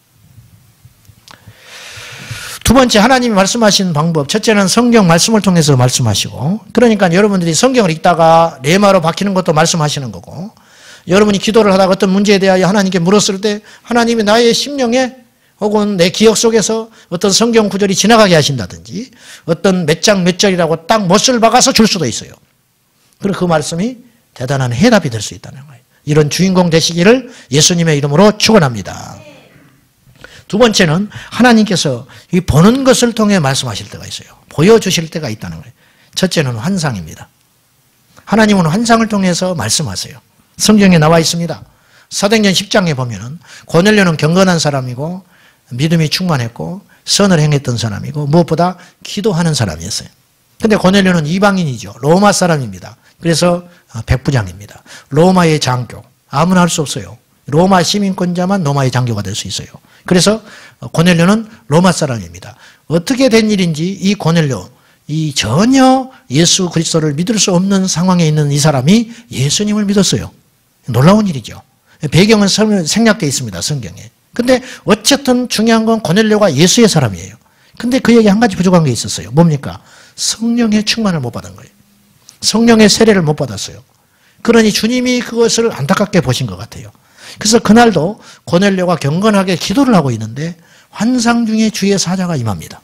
두 번째, 하나님이 말씀하신 방법. 첫째는 성경 말씀을 통해서 말씀하시고, 그러니까 여러분들이 성경을 읽다가 레마로 바뀌는 것도 말씀하시는 거고, 여러분이 기도를 하다가 어떤 문제에 대하여 하나님께 물었을 때 하나님이 나의 심령에 혹은 내 기억 속에서 어떤 성경 구절이 지나가게 하신다든지 어떤 몇 장 몇 절이라고 딱 못을 박아서 줄 수도 있어요. 그리고 그 말씀이 대단한 해답이 될 수 있다는 거예요. 이런 주인공 되시기를 예수님의 이름으로 축원합니다. 두 번째는 하나님께서 이 보는 것을 통해 말씀하실 때가 있어요. 보여주실 때가 있다는 거예요. 첫째는 환상입니다. 하나님은 환상을 통해서 말씀하세요. 성경에 나와 있습니다. 사도행전 십 장에 보면은 고넬료는 경건한 사람이고 믿음이 충만했고 선을 행했던 사람이고 무엇보다 기도하는 사람이었어요. 근데 고넬료는 이방인이죠. 로마 사람입니다. 그래서 백부장입니다. 로마의 장교. 아무나 할 수 없어요. 로마 시민권자만 로마의 장교가 될 수 있어요. 그래서 고넬료는 로마 사람입니다. 어떻게 된 일인지 이 고넬료, 이 전혀 예수 그리스도를 믿을 수 없는 상황에 있는 이 사람이 예수님을 믿었어요. 놀라운 일이죠. 배경은 생략되어 있습니다. 성경에. 근데 어쨌든 중요한 건 고넬료가 예수의 사람이에요. 근데 그에게 한 가지 부족한 게 있었어요. 뭡니까? 성령의 충만을 못 받은 거예요. 성령의 세례를 못 받았어요. 그러니 주님이 그것을 안타깝게 보신 것 같아요. 그래서 그날도 고넬료가 경건하게 기도를 하고 있는데 환상 중에 주의 사자가 임합니다.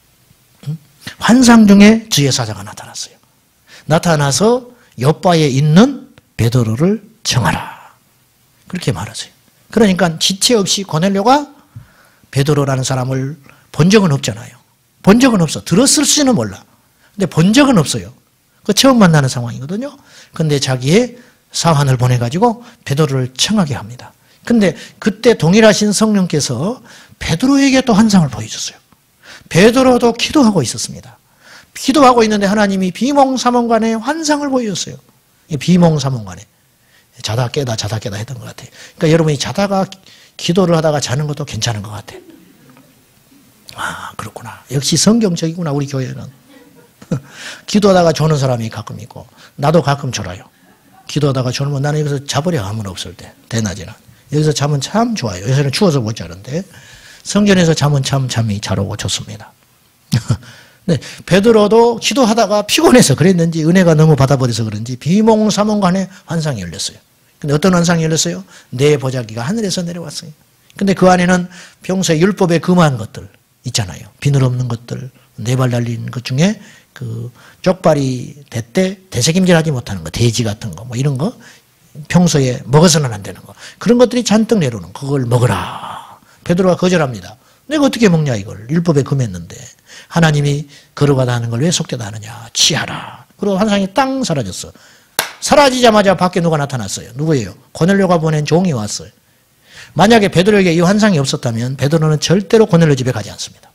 환상 중에 주의 사자가 나타났어요. 나타나서 옆바에 있는 베드로를 청하라. 그렇게 말하세요. 그러니까 지체 없이 고넬료가 베드로라는 사람을 본 적은 없잖아요. 본 적은 없어. 들었을지는 몰라. 근데 본 적은 없어요. 그 처음 만나는 상황이거든요. 근데 자기의 사환을 보내가지고 베드로를 청하게 합니다. 근데 그때 동일하신 성령께서 베드로에게 또 환상을 보여줬어요. 베드로도 기도하고 있었습니다. 기도하고 있는데 하나님이 비몽사몽간에 환상을 보여줬어요. 비몽사몽간에. 자다 깨다 자다 깨다 했던 것 같아요. 그러니까 여러분이 자다가 기도를 하다가 자는 것도 괜찮은 것 같아요. 아, 그렇구나. 역시 성경적이구나, 우리 교회는. 기도하다가 조는 사람이 가끔 있고, 나도 가끔 졸아요. 기도하다가 졸면 나는 여기서 자버려, 아무도 없을 때. 대낮에는. 여기서 자면 참 좋아요. 요새는 추워서 못 자는데, 성전에서 자면 참 잠이 잘 오고 좋습니다. 네, 베드로도 기도하다가 피곤해서 그랬는지, 은혜가 너무 받아버려서 그런지, 비몽사몽간에 환상이 열렸어요. 근데 어떤 환상이 열렸어요? 내 보자기가 하늘에서 내려왔어요. 근데 그 안에는 평소에 율법에 금한 것들 있잖아요. 비늘 없는 것들, 네 발 달린 것 중에 그 쪽발이 대때 대책임질하지 못하는 거, 돼지 같은 거, 뭐 이런 거, 평소에 먹어서는 안 되는 거, 그런 것들이 잔뜩 내려오는 거, 그걸 먹어라. 베드로가 거절합니다. 내가 어떻게 먹냐 이걸. 율법에 금했는데 하나님이 거룩하다 하는 걸 왜 속되다 하느냐. 취하라. 그리고 환상이 땅 사라졌어. 사라지자마자 밖에 누가 나타났어요. 누구예요? 고넬료가 보낸 종이 왔어요. 만약에 베드로에게 이 환상이 없었다면 베드로는 절대로 고넬료 집에 가지 않습니다.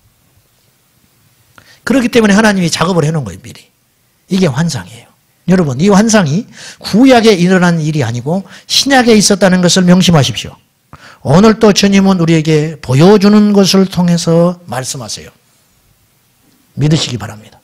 그렇기 때문에 하나님이 작업을 해놓은 거예요, 미리. 이게 환상이에요. 여러분, 이 환상이 구약에 일어난 일이 아니고 신약에 있었다는 것을 명심하십시오. 오늘 또 주님은 우리에게 보여주는 것을 통해서 말씀하세요. 믿으시기 바랍니다.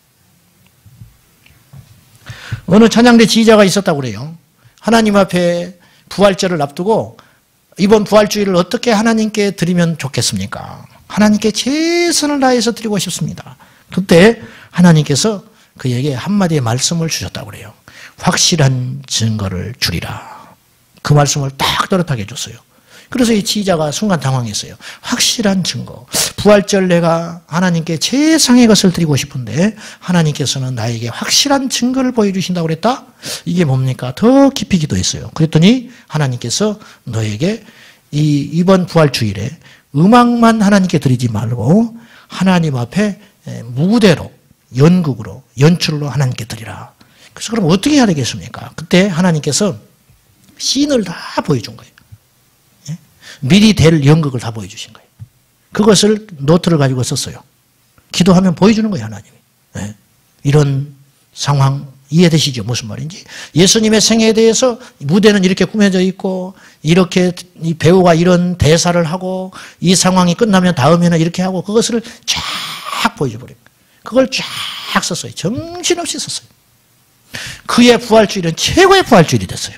어느 찬양대 지휘자가 있었다고 그래요. 하나님 앞에 부활절을 앞두고 이번 부활주일을 어떻게 하나님께 드리면 좋겠습니까? 하나님께 최선을 다해서 드리고 싶습니다. 그때 하나님께서 그에게 한마디의 말씀을 주셨다고 그래요. 확실한 증거를 주리라. 그 말씀을 딱 또렷하게 해줬어요. 그래서 이 지휘자가 순간 당황했어요. 확실한 증거. 부활절 내가 하나님께 최상의 것을 드리고 싶은데 하나님께서는 나에게 확실한 증거를 보여주신다고 그랬다? 이게 뭡니까? 더 깊이 기도했어요. 그랬더니 하나님께서 너에게 이 이번 부활주일에 음악만 하나님께 드리지 말고 하나님 앞에 무대로, 연극으로, 연출로 하나님께 드리라. 그래서 그럼 어떻게 해야 되겠습니까? 그때 하나님께서 씬을 다 보여준 거예요. 미리 될 연극을 다 보여주신 거예요. 그것을 노트를 가지고 썼어요. 기도하면 보여주는 거예요, 하나님이. 네. 이런 상황 이해되시죠? 무슨 말인지. 예수님의 생애에 대해서 무대는 이렇게 꾸며져 있고 이렇게 이 배우가 이런 대사를 하고 이 상황이 끝나면 다음에는 이렇게 하고 그것을 쫙 보여줘버려요. 그걸 쫙 썼어요. 정신없이 썼어요. 그의 부활주일은 최고의 부활주일이 됐어요.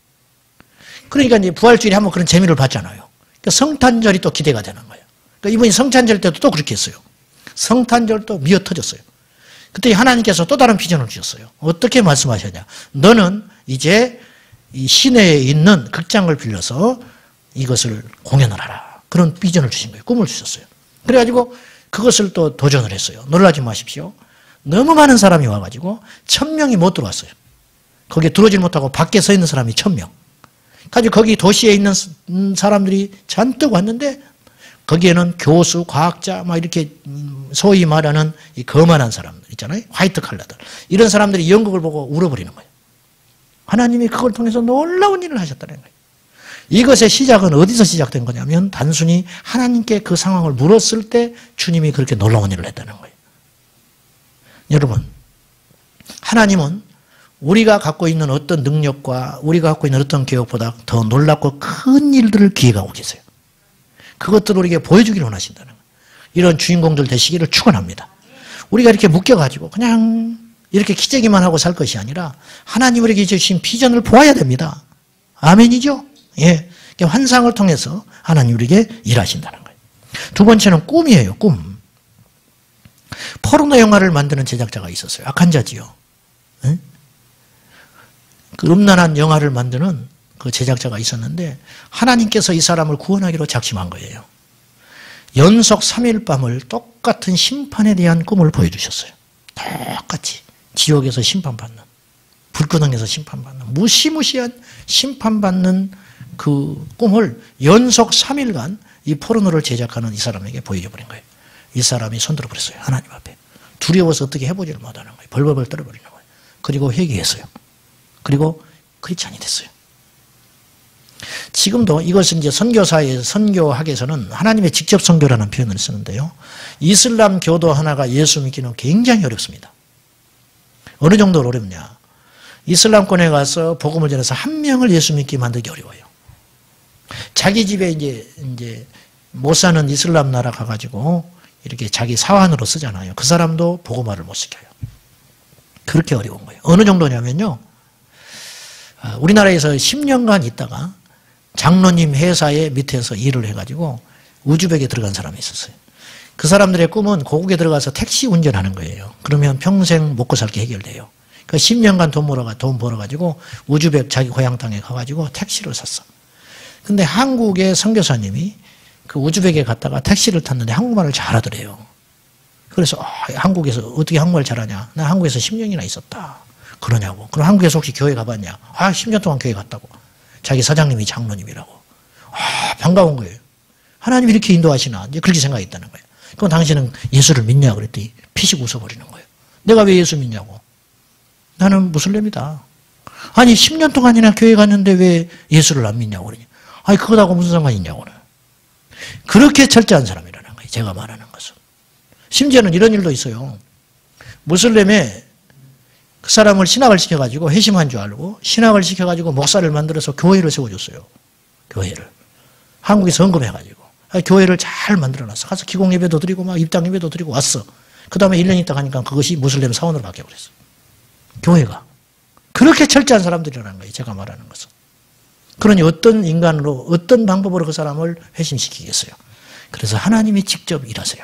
그러니까 이제 부활주일에 한번 그런 재미를 봤잖아요. 그러니까 성탄절이 또 기대가 되는 거예요. 그러니까 이번이 성탄절 때도 또 그렇게 했어요. 성탄절도 미어 터졌어요. 그때 하나님께서 또 다른 비전을 주셨어요. 어떻게 말씀하셨냐. 너는 이제 이 시내에 있는 극장을 빌려서 이것을 공연을 하라. 그런 비전을 주신 거예요. 꿈을 주셨어요. 그래가지고 그것을 또 도전을 했어요. 놀라지 마십시오. 너무 많은 사람이 와가지고 천 명이 못 들어왔어요. 거기에 들어오질 못하고 밖에 서 있는 사람이 천 명. 가지고 거기 도시에 있는 사람들이 잔뜩 왔는데 거기에는 교수, 과학자, 막 이렇게 소위 말하는 이 거만한 사람들 있잖아요. 화이트 칼라들. 이런 사람들이 연극을 보고 울어버리는 거예요. 하나님이 그걸 통해서 놀라운 일을 하셨다는 거예요. 이것의 시작은 어디서 시작된 거냐면 단순히 하나님께 그 상황을 물었을 때 주님이 그렇게 놀라운 일을 했다는 거예요. 여러분, 하나님은 우리가 갖고 있는 어떤 능력과 우리가 갖고 있는 어떤 개혁보다 더 놀랍고 큰 일들을 기획하고 계세요. 그것들을 우리에게 보여주기를 원하신다는 거예요. 이런 주인공들 되시기를 축원합니다. 우리가 이렇게 묶여가지고 그냥 이렇게 기재기만 하고 살 것이 아니라 하나님 우리에게 주신 비전을 보아야 됩니다. 아멘이죠? 예. 환상을 통해서 하나님 우리에게 일하신다는 거예요. 두 번째는 꿈이에요. 꿈. 포르노 영화를 만드는 제작자가 있었어요. 악한 자지요. 예? 그 음란한 영화를 만드는 그 제작자가 있었는데 하나님께서 이 사람을 구원하기로 작심한 거예요. 연속 삼 일 밤을 똑같은 심판에 대한 꿈을 보여주셨어요. 똑같이 지옥에서 심판받는, 불구덩에서 심판받는, 무시무시한 심판받는 그 꿈을 연속 삼 일간 이 포르노를 제작하는 이 사람에게 보여줘버린 거예요. 이 사람이 손들어 버렸어요. 하나님 앞에. 두려워서 어떻게 해보지를 못하는 거예요. 벌벌벌 떨어버리는 거예요. 그리고 회개했어요. 그리고 크리스찬이 됐어요. 지금도 이것은 이제 선교사의 선교학에서는 하나님의 직접 선교라는 표현을 쓰는데요. 이슬람 교도 하나가 예수 믿기는 굉장히 어렵습니다. 어느 정도로 어렵냐? 이슬람권에 가서 복음을 전해서 한 명을 예수 믿게 만들기 어려워요. 자기 집에 이제 이제 못 사는 이슬람 나라 가가지고 이렇게 자기 사환으로 쓰잖아요. 그 사람도 복음화를 못 시켜요. 그렇게 어려운 거예요. 어느 정도냐면요. 우리나라에서 십 년간 있다가 장로님 회사의 밑에서 일을 해가지고 우즈벡에 들어간 사람이 있었어요. 그 사람들의 꿈은 고국에 들어가서 택시 운전하는 거예요. 그러면 평생 먹고 살게 해결돼요. 그 십 년간 돈 벌어가 돈 벌어가지고 우즈벡 자기 고향 땅에 가가지고 택시를 샀어. 근데 한국의 선교사님이 그 우즈벡에 갔다가 택시를 탔는데 한국말을 잘하더래요. 그래서 어, 한국에서 어떻게 한국말 잘하냐? 나 한국에서 십 년이나 있었다. 그러냐고. 그럼 한국에서 혹시 교회 가봤냐? 아, 십 년 동안 교회 갔다고. 자기 사장님이 장로님이라고. 아, 반가운 거예요. 하나님 이렇게 인도하시나? 이제 그렇게 생각했다는 거예요. 그럼 당신은 예수를 믿냐? 그랬더니 피식 웃어버리는 거예요. 내가 왜 예수 믿냐고. 나는 무슬림이다. 아니, 십 년 동안이나 교회 갔는데 왜 예수를 안 믿냐고 그러냐. 아니, 그거하고 무슨 상관이 있냐고는. 그렇게 철저한 사람이라는 거예요. 제가 말하는 것은. 심지어는 이런 일도 있어요. 무슬림에 그 사람을 신학을 시켜가지고 회심한 줄 알고 신학을 시켜가지고 목사를 만들어서 교회를 세워줬어요. 교회를. 한국에서 헌금해가지고. 교회를 잘 만들어놨어. 가서 기공예배도 드리고 막 입장예배도 드리고 왔어. 그 다음에 일 년 있다 가니까 그것이 무슬림 사원으로 바뀌어버렸어. 교회가. 그렇게 철저한 사람들이라는 거예요. 제가 말하는 것은. 그러니 어떤 인간으로 어떤 방법으로 그 사람을 회심시키겠어요. 그래서 하나님이 직접 일하세요.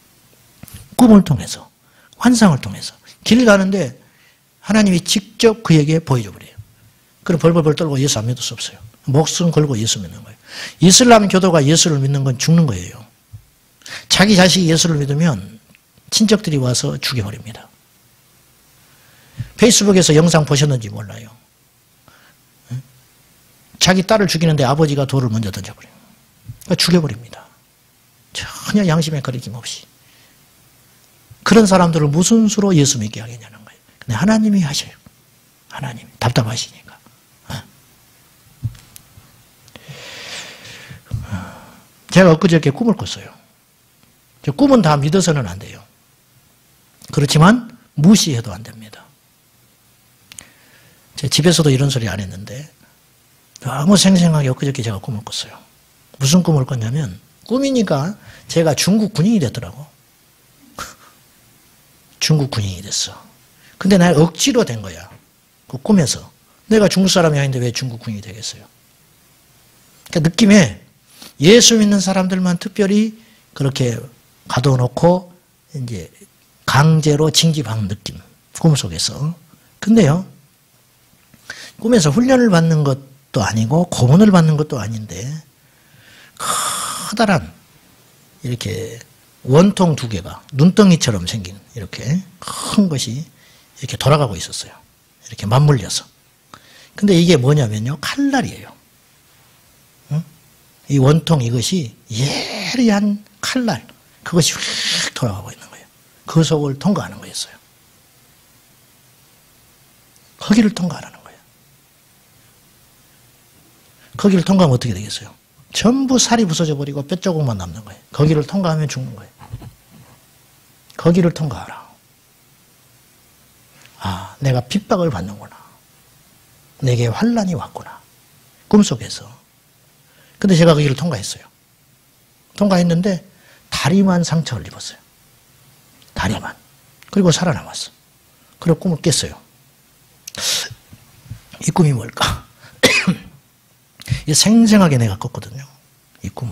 꿈을 통해서 환상을 통해서 길 가는데 하나님이 직접 그에게 보여줘 버려요. 그리고 벌벌벌 떨고 예수 안 믿을 수 없어요. 목숨 걸고 예수 믿는 거예요. 이슬람 교도가 예수를 믿는 건 죽는 거예요. 자기 자식이 예수를 믿으면 친척들이 와서 죽여버립니다. 페이스북에서 영상 보셨는지 몰라요. 자기 딸을 죽이는데 아버지가 돌을 먼저 던져버려요. 그러니까 죽여버립니다. 전혀 양심의 거리낌 없이. 그런 사람들을 무슨 수로 예수 믿게 하겠냐는 거예요. 근데 하나님이 하셔요. 하나님. 답답하시니까. 제가 엊그저께 꿈을 꿨어요. 꿈은 다 믿어서는 안 돼요. 그렇지만 무시해도 안 됩니다. 제 집에서도 이런 소리 안 했는데 너무 생생하게 엊그저께 제가 꿈을 꿨어요. 무슨 꿈을 꿨냐면 꿈이니까 제가 중국 군인이 됐더라고. 중국 군인이 됐어. 근데 날 억지로 된 거야. 그 꿈에서. 내가 중국 사람이 아닌데 왜 중국 군인이 되겠어요? 그러니까 느낌에 예수 믿는 사람들만 특별히 그렇게 가둬놓고 이제 강제로 징집하는 느낌. 꿈 속에서. 근데요. 꿈에서 훈련을 받는 것도 아니고 고문을 받는 것도 아닌데 커다란 이렇게 원통 두 개가 눈덩이처럼 생긴 이렇게 큰 것이 이렇게 돌아가고 있었어요. 이렇게 맞물려서. 근데 이게 뭐냐면요. 칼날이에요. 응? 이 원통 이것이 예리한 칼날. 그것이 휙 돌아가고 있는 거예요. 그 속을 통과하는 거였어요. 거기를 통과하라는 거예요. 거기를 통과하면 어떻게 되겠어요? 전부 살이 부서져 버리고 뼈 조각만 남는 거예요. 거기를 통과하면 죽는 거예요. 거기를 통과하라. 아, 내가 핍박을 받는구나. 내게 환난이 왔구나. 꿈속에서. 근데 제가 그 길을 통과했어요. 통과했는데 다리만 상처를 입었어요. 다리만. 그리고 살아남았어. 그리고 꿈을 깼어요. 이 꿈이 뭘까? 이 생생하게 내가 꿨거든요. 이 꿈을.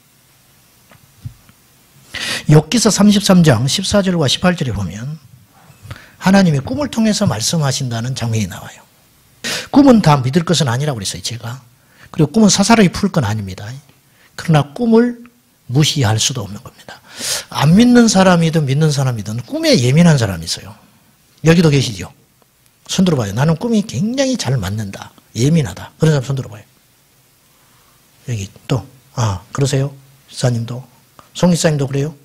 욥기서 삼십삼 장 십사 절과 십팔 절에 보면 하나님이 꿈을 통해서 말씀하신다는 장면이 나와요. 꿈은 다 믿을 것은 아니라고 그랬어요, 제가. 그리고 꿈은 사사로이 풀 건 아닙니다. 그러나 꿈을 무시할 수도 없는 겁니다. 안 믿는 사람이든 믿는 사람이든 꿈에 예민한 사람이 있어요. 여기도 계시죠? 손 들어봐요. 나는 꿈이 굉장히 잘 맞는다. 예민하다. 그런 사람 손 들어봐요. 여기 또, 아, 그러세요? 집사님도. 송 집사님도 그래요?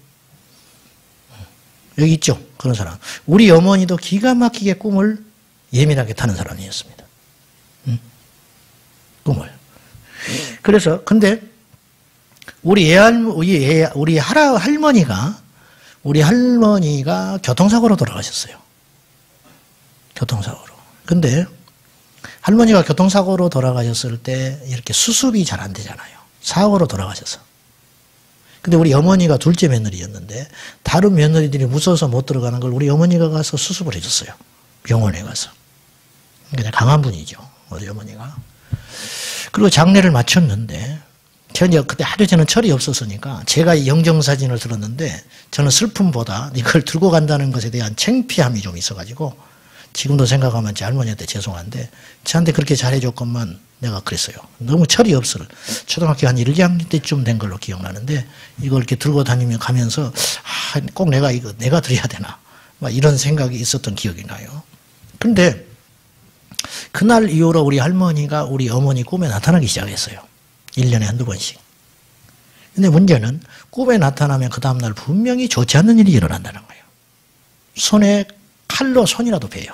여기 있죠? 그런 사람. 우리 어머니도 기가 막히게 꿈을 예민하게 타는 사람이었습니다. 응? 꿈을. 그래서, 근데, 우리 애할, 우리 애, 우리 할아, 할머니가, 우리 할머니가 교통사고로 돌아가셨어요. 교통사고로. 근데, 할머니가 교통사고로 돌아가셨을 때, 이렇게 수습이 잘 안 되잖아요. 사고로 돌아가셔서. 근데 우리 어머니가 둘째 며느리였는데, 다른 며느리들이 무서워서 못 들어가는 걸 우리 어머니가 가서 수습을 해줬어요. 병원에 가서. 그러니까 강한 분이죠. 우리 어머니가. 그리고 장례를 마쳤는데, 저는 그때 하도 저는 철이 없었으니까 제가 이 영정사진을 들었는데 저는 슬픔보다 이걸 들고 간다는 것에 대한 창피함이 좀 있어가지고 지금도 생각하면 제 할머니한테 죄송한데 저한테 그렇게 잘해줬건만 내가 그랬어요. 너무 철이 없을 초등학교 한 일, 이 학년 때쯤 된 걸로 기억나는데 이걸 이렇게 들고 다니며 가면서 아, 꼭 내가 이거 내가 드려야 되나 막 이런 생각이 있었던 기억이 나요. 근데 그날 이후로 우리 할머니가 우리 어머니 꿈에 나타나기 시작했어요. 일 년에 한두 번씩. 근데 문제는 꿈에 나타나면 그 다음날 분명히 좋지 않는 일이 일어난다는 거예요. 손에 칼로 손이라도 베요.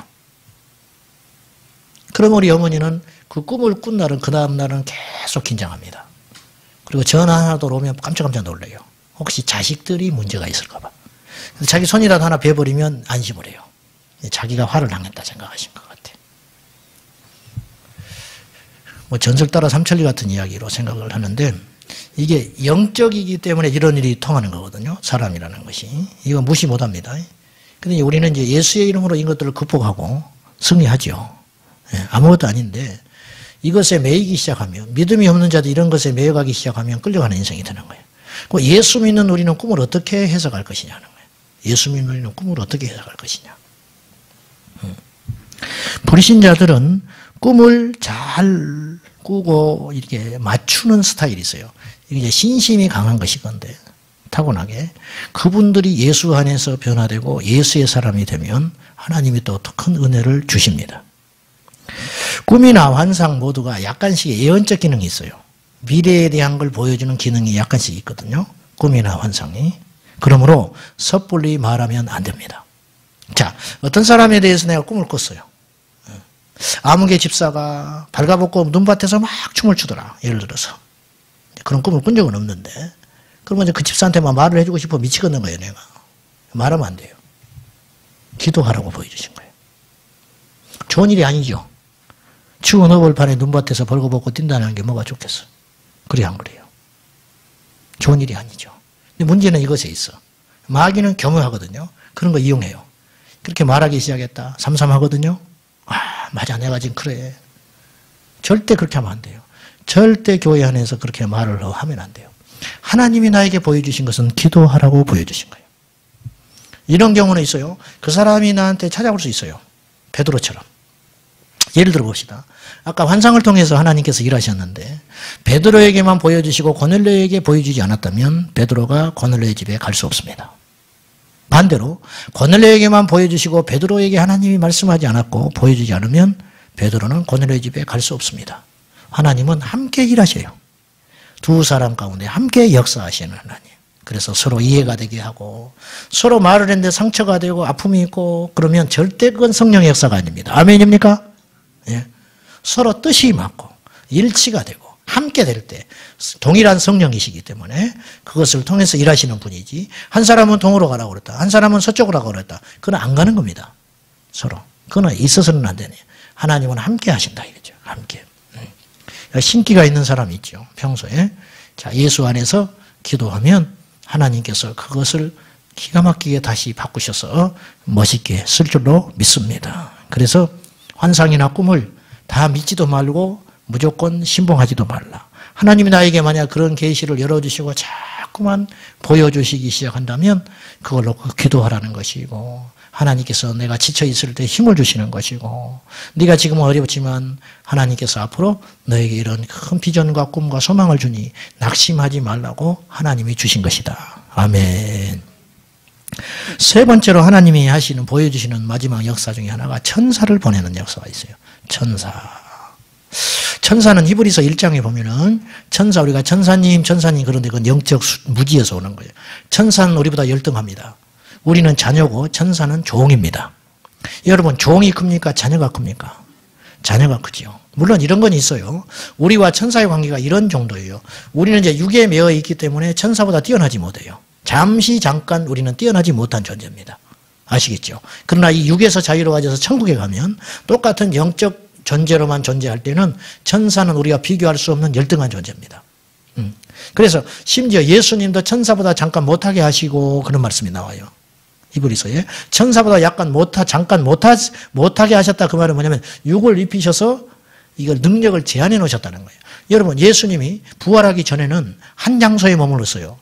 그럼 우리 어머니는 그 꿈을 꾼 날은 그 다음날은 계속 긴장합니다. 그리고 전화 하나도 오면 깜짝깜짝 놀래요. 혹시 자식들이 문제가 있을까 봐. 자기 손이라도 하나 베버리면 안심을 해요. 자기가 화를 당했다 생각하신 것 같아요. 뭐 전설 따라 삼천리 같은 이야기로 생각을 하는데 이게 영적이기 때문에 이런 일이 통하는 거거든요. 사람이라는 것이. 이거 무시 못합니다. 근데 우리는 이제 예수의 이름으로 이것들을 극복하고 승리하죠. 예, 아무것도 아닌데 이것에 매이기 시작하면 믿음이 없는 자들 이런 것에 매여가기 시작하면 끌려가는 인생이 되는 거예요. 예수 믿는 우리는 꿈을 어떻게 해석할 것이냐는 거예요. 예수 믿는 우리는 꿈을 어떻게 해석할 것이냐. 음. 불신자들은 꿈을 잘 꾸고 이렇게 맞추는 스타일이 있어요. 이게 이제 신심이 강한 것이건데 타고나게 그분들이 예수 안에서 변화되고 예수의 사람이 되면 하나님이 또 큰 은혜를 주십니다. 꿈이나 환상 모두가 약간씩 예언적 기능이 있어요. 미래에 대한 걸 보여주는 기능이 약간씩 있거든요. 꿈이나 환상이. 그러므로 섣불리 말하면 안 됩니다. 자, 어떤 사람에 대해서 내가 꿈을 꿨어요. 아무개 집사가 발가벗고 눈밭에서 막 춤을 추더라. 예를 들어서. 그런 꿈을 꾼 적은 없는데. 그러면 이제 그 집사한테만 말을 해주고 싶어 미치겠는 거예요, 내가. 말하면 안 돼요. 기도하라고 보여주신 거예요. 좋은 일이 아니죠. 추운 허벌판에 눈밭에서 벌거벗고 뛴다는 게 뭐가 좋겠어. 그래, 안 그래요? 좋은 일이 아니죠. 근데 문제는 이것에 있어. 마귀는 교묘하거든요. 그런 거 이용해요. 그렇게 말하기 시작했다. 삼삼하거든요. 아, 맞아. 내가 지금 그래. 절대 그렇게 하면 안 돼요. 절대 교회 안에서 그렇게 말을 하면 안 돼요. 하나님이 나에게 보여주신 것은 기도하라고 보여주신 거예요. 이런 경우는 있어요. 그 사람이 나한테 찾아올 수 있어요. 베드로처럼. 예를 들어 봅시다. 아까 환상을 통해서 하나님께서 일하셨는데 베드로에게만 보여주시고 고넬료에게 보여주지 않았다면 베드로가 고넬료의 집에 갈 수 없습니다. 반대로 고넬료에게만 보여주시고 베드로에게 하나님이 말씀하지 않았고 보여주지 않으면 베드로는 고넬료의 집에 갈 수 없습니다. 하나님은 함께 일하셔요. 두 사람 가운데 함께 역사하시는 하나님. 그래서 서로 이해가 되게 하고 서로 말을 했는데 상처가 되고 아픔이 있고 그러면 절대 그건 성령의 역사가 아닙니다. 아멘입니까? 예. 서로 뜻이 맞고 일치가 되고 함께 될 때 동일한 성령이시기 때문에 그것을 통해서 일하시는 분이지 한 사람은 동으로 가라고 그랬다. 한 사람은 서쪽으로 가라고 그랬다. 그건 안 가는 겁니다. 서로. 그건 있어서는 안 되네. 하나님은 함께 하신다 이거죠. 함께. 신기가 있는 사람이 있죠. 평소에. 자, 예수 안에서 기도하면 하나님께서 그것을 기가 막히게 다시 바꾸셔서 멋있게 쓸 줄로 믿습니다. 그래서 환상이나 꿈을 다 믿지도 말고 무조건 신봉하지도 말라. 하나님이 나에게 만약 그런 계시를 열어주시고 자꾸만 보여주시기 시작한다면 그걸로 기도하라는 것이고, 하나님께서 내가 지쳐있을 때 힘을 주시는 것이고, 네가 지금은 어렵지만 하나님께서 앞으로 너에게 이런 큰 비전과 꿈과 소망을 주니 낙심하지 말라고 하나님이 주신 것이다. 아멘. 세 번째로 하나님이 하시는, 보여주시는 마지막 역사 중에 하나가 천사를 보내는 역사가 있어요. 천사. 천사는 히브리서 일 장에 보면은 천사, 우리가 천사님, 천사님 그런데 그건 영적 무지에서 오는 거예요. 천사는 우리보다 열등합니다. 우리는 자녀고 천사는 종입니다. 여러분, 종이 큽니까? 자녀가 큽니까? 자녀가 크죠. 물론 이런 건 있어요. 우리와 천사의 관계가 이런 정도예요. 우리는 이제 육에 매여 있기 때문에 천사보다 뛰어나지 못해요. 잠시 잠깐 우리는 뛰어나지 못한 존재입니다. 아시겠죠? 그러나 이 육에서 자유로워져서 천국에 가면 똑같은 영적 존재로만 존재할 때는 천사는 우리가 비교할 수 없는 열등한 존재입니다. 음. 그래서 심지어 예수님도 천사보다 잠깐 못하게 하시고 그런 말씀이 나와요. 히브리서에 천사보다 약간 못하, 잠깐 못하, 못하게 하셨다. 그 말은 뭐냐면 육을 입히셔서 이걸 능력을 제한해 놓으셨다는 거예요. 여러분, 예수님이 부활하기 전에는 한 장소에 머물렀어요.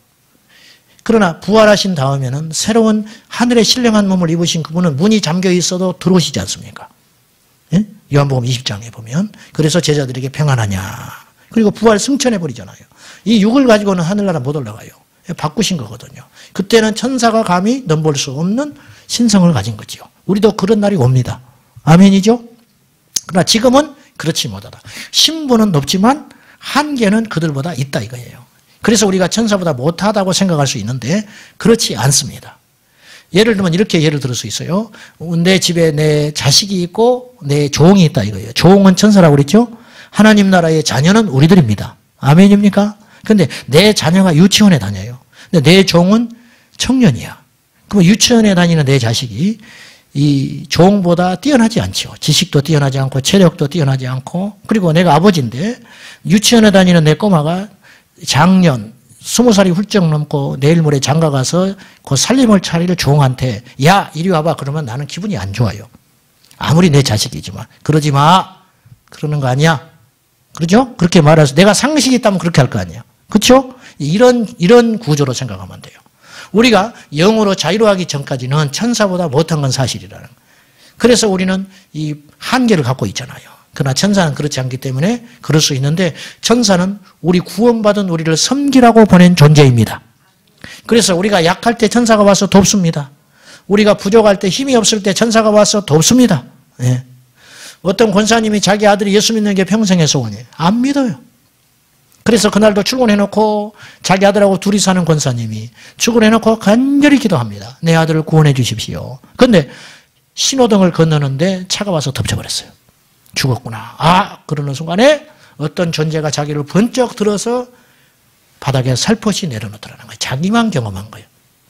그러나 부활하신 다음에는 새로운 하늘의 신령한 몸을 입으신 그분은 문이 잠겨 있어도 들어오시지 않습니까? 예? 요한복음 이십 장에 보면. 그래서 제자들에게 평안하냐. 그리고 부활 승천해 버리잖아요. 이 육을 가지고는 하늘나라 못 올라가요. 바꾸신 거거든요. 그때는 천사가 감히 넘볼 수 없는 신성을 가진 거죠. 우리도 그런 날이 옵니다. 아멘이죠? 그러나 지금은 그렇지 못하다. 신분은 높지만 한계는 그들보다 있다 이거예요. 그래서 우리가 천사보다 못하다고 생각할 수 있는데 그렇지 않습니다. 예를 들면 이렇게 예를 들을 수 있어요. 내 집에 내 자식이 있고 내 종이 있다 이거예요. 종은 천사라고 그랬죠? 하나님 나라의 자녀는 우리들입니다. 아멘입니까? 근데 내 자녀가 유치원에 다녀요. 근데 내 종은 청년이야. 그럼 유치원에 다니는 내 자식이 이 종보다 뛰어나지 않죠. 지식도 뛰어나지 않고 체력도 뛰어나지 않고, 그리고 내가 아버지인데 유치원에 다니는 내 꼬마가 작년 스무 살이 훌쩍 넘고 내일 모레 장가 가서 그 살림을 차릴 종한테 야 이리 와봐 그러면 나는 기분이 안 좋아요. 아무리 내 자식이지만. 그러지 마 그러는 거 아니야. 그렇죠? 그렇게 말해서 내가 상식이 있다면 그렇게 할 거 아니야. 그렇죠? 이런 이런 구조로 생각하면 돼요. 우리가 영으로 자유로워하기 전까지는 천사보다 못한 건 사실이라는 거예요. 그래서 우리는 이 한계를 갖고 있잖아요. 그러나 천사는 그렇지 않기 때문에 그럴 수 있는데, 천사는 우리 구원받은 우리를 섬기라고 보낸 존재입니다. 그래서 우리가 약할 때 천사가 와서 돕습니다. 우리가 부족할 때, 힘이 없을 때 천사가 와서 돕습니다. 예. 어떤 권사님이 자기 아들이 예수 믿는 게 평생의 소원이에요. 안 믿어요. 그래서 그날도 출근해놓고 자기 아들하고 둘이 사는 권사님이 출근해놓고 간절히 기도합니다. 내 아들을 구원해 주십시오. 그런데 신호등을 건너는데 차가 와서 덮쳐버렸어요. 죽었구나. 아, 그러는 순간에 어떤 존재가 자기를 번쩍 들어서 바닥에 살포시 내려놓더라는 거예요. 자기만 경험한 거예요.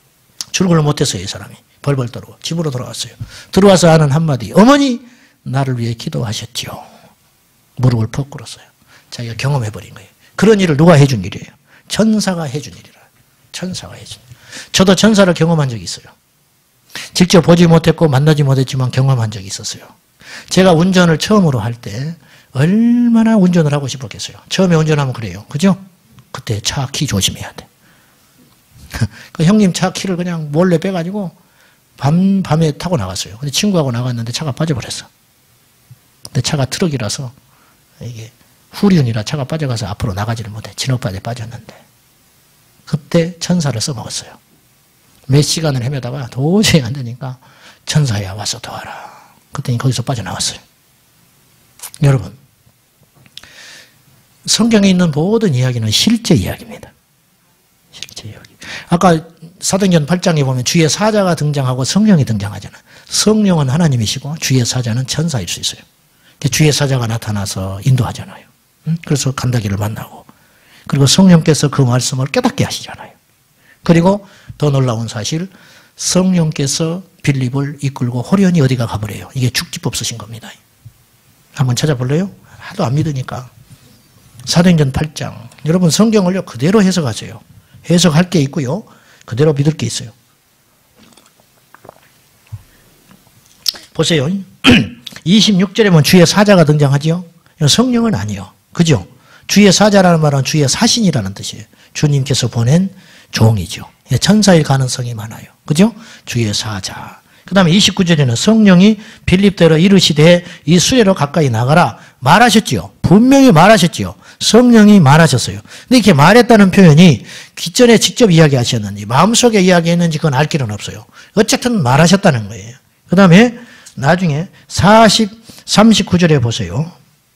출근을 못했어요, 이 사람이. 벌벌 떨고 집으로 돌아왔어요. 들어와서 하는 한마디. 어머니, 나를 위해 기도하셨지요. 무릎을 퍽 꿇었어요. 자기가 경험해버린 거예요. 그런 일을 누가 해준 일이에요? 천사가 해준 일이라. 천사가 해준 일. 저도 천사를 경험한 적이 있어요. 직접 보지 못했고 만나지 못했지만 경험한 적이 있었어요. 제가 운전을 처음으로 할 때 얼마나 운전을 하고 싶었겠어요. 처음에 운전하면 그래요. 그죠? 그때 차 키 조심해야 돼. 그 형님 차 키를 그냥 몰래 빼가지고 밤, 밤에 타고 나갔어요. 근데 친구하고 나갔는데 차가 빠져버렸어. 근데 차가 트럭이라서 이게 후륜이라 차가 빠져가서 앞으로 나가지를 못해. 진흙바닥에 빠졌는데 그때 천사를 써먹었어요. 몇 시간을 헤매다가 도저히 안 되니까 천사야 와서 도와라. 그랬더니 거기서 빠져나왔어요. 여러분, 성경에 있는 모든 이야기는 실제 이야기입니다. 실제 이야기. 아까 사도행전 팔 장에 보면 주의 사자가 등장하고 성령이 등장하잖아요. 성령은 하나님이시고 주의 사자는 천사일 수 있어요. 주의 사자가 나타나서 인도하잖아요. 그래서 간다기를 만나고, 그리고 성령께서 그 말씀을 깨닫게 하시잖아요. 그리고 더 놀라운 사실, 성령께서 빌립을 이끌고 호련히 어디가 가버려요. 이게 축지법 쓰신 겁니다. 한번 찾아볼래요? 하도 안 믿으니까. 사도행전 팔 장. 여러분 성경을요 그대로 해석하세요. 해석할 게 있고요. 그대로 믿을 게 있어요. 보세요. 이십육 절에 보면 주의 사자가 등장하죠. 성령은 아니요. 그죠? 주의 사자라는 말은 주의 사신이라는 뜻이에요. 주님께서 보낸 종이죠. 천사일 가능성이 많아요. 그죠? 주의 사자. 그 다음에 이십구 절에는 성령이 빌립대로 이르시되 이 수레로 가까이 나가라 말하셨지요. 분명히 말하셨지요. 성령이 말하셨어요. 근데 이렇게 말했다는 표현이 귀전에 직접 이야기하셨는지 마음속에 이야기했는지 그건 알 길은 없어요. 어쨌든 말하셨다는 거예요. 그 다음에 나중에 사십, 삼십구 절에 보세요.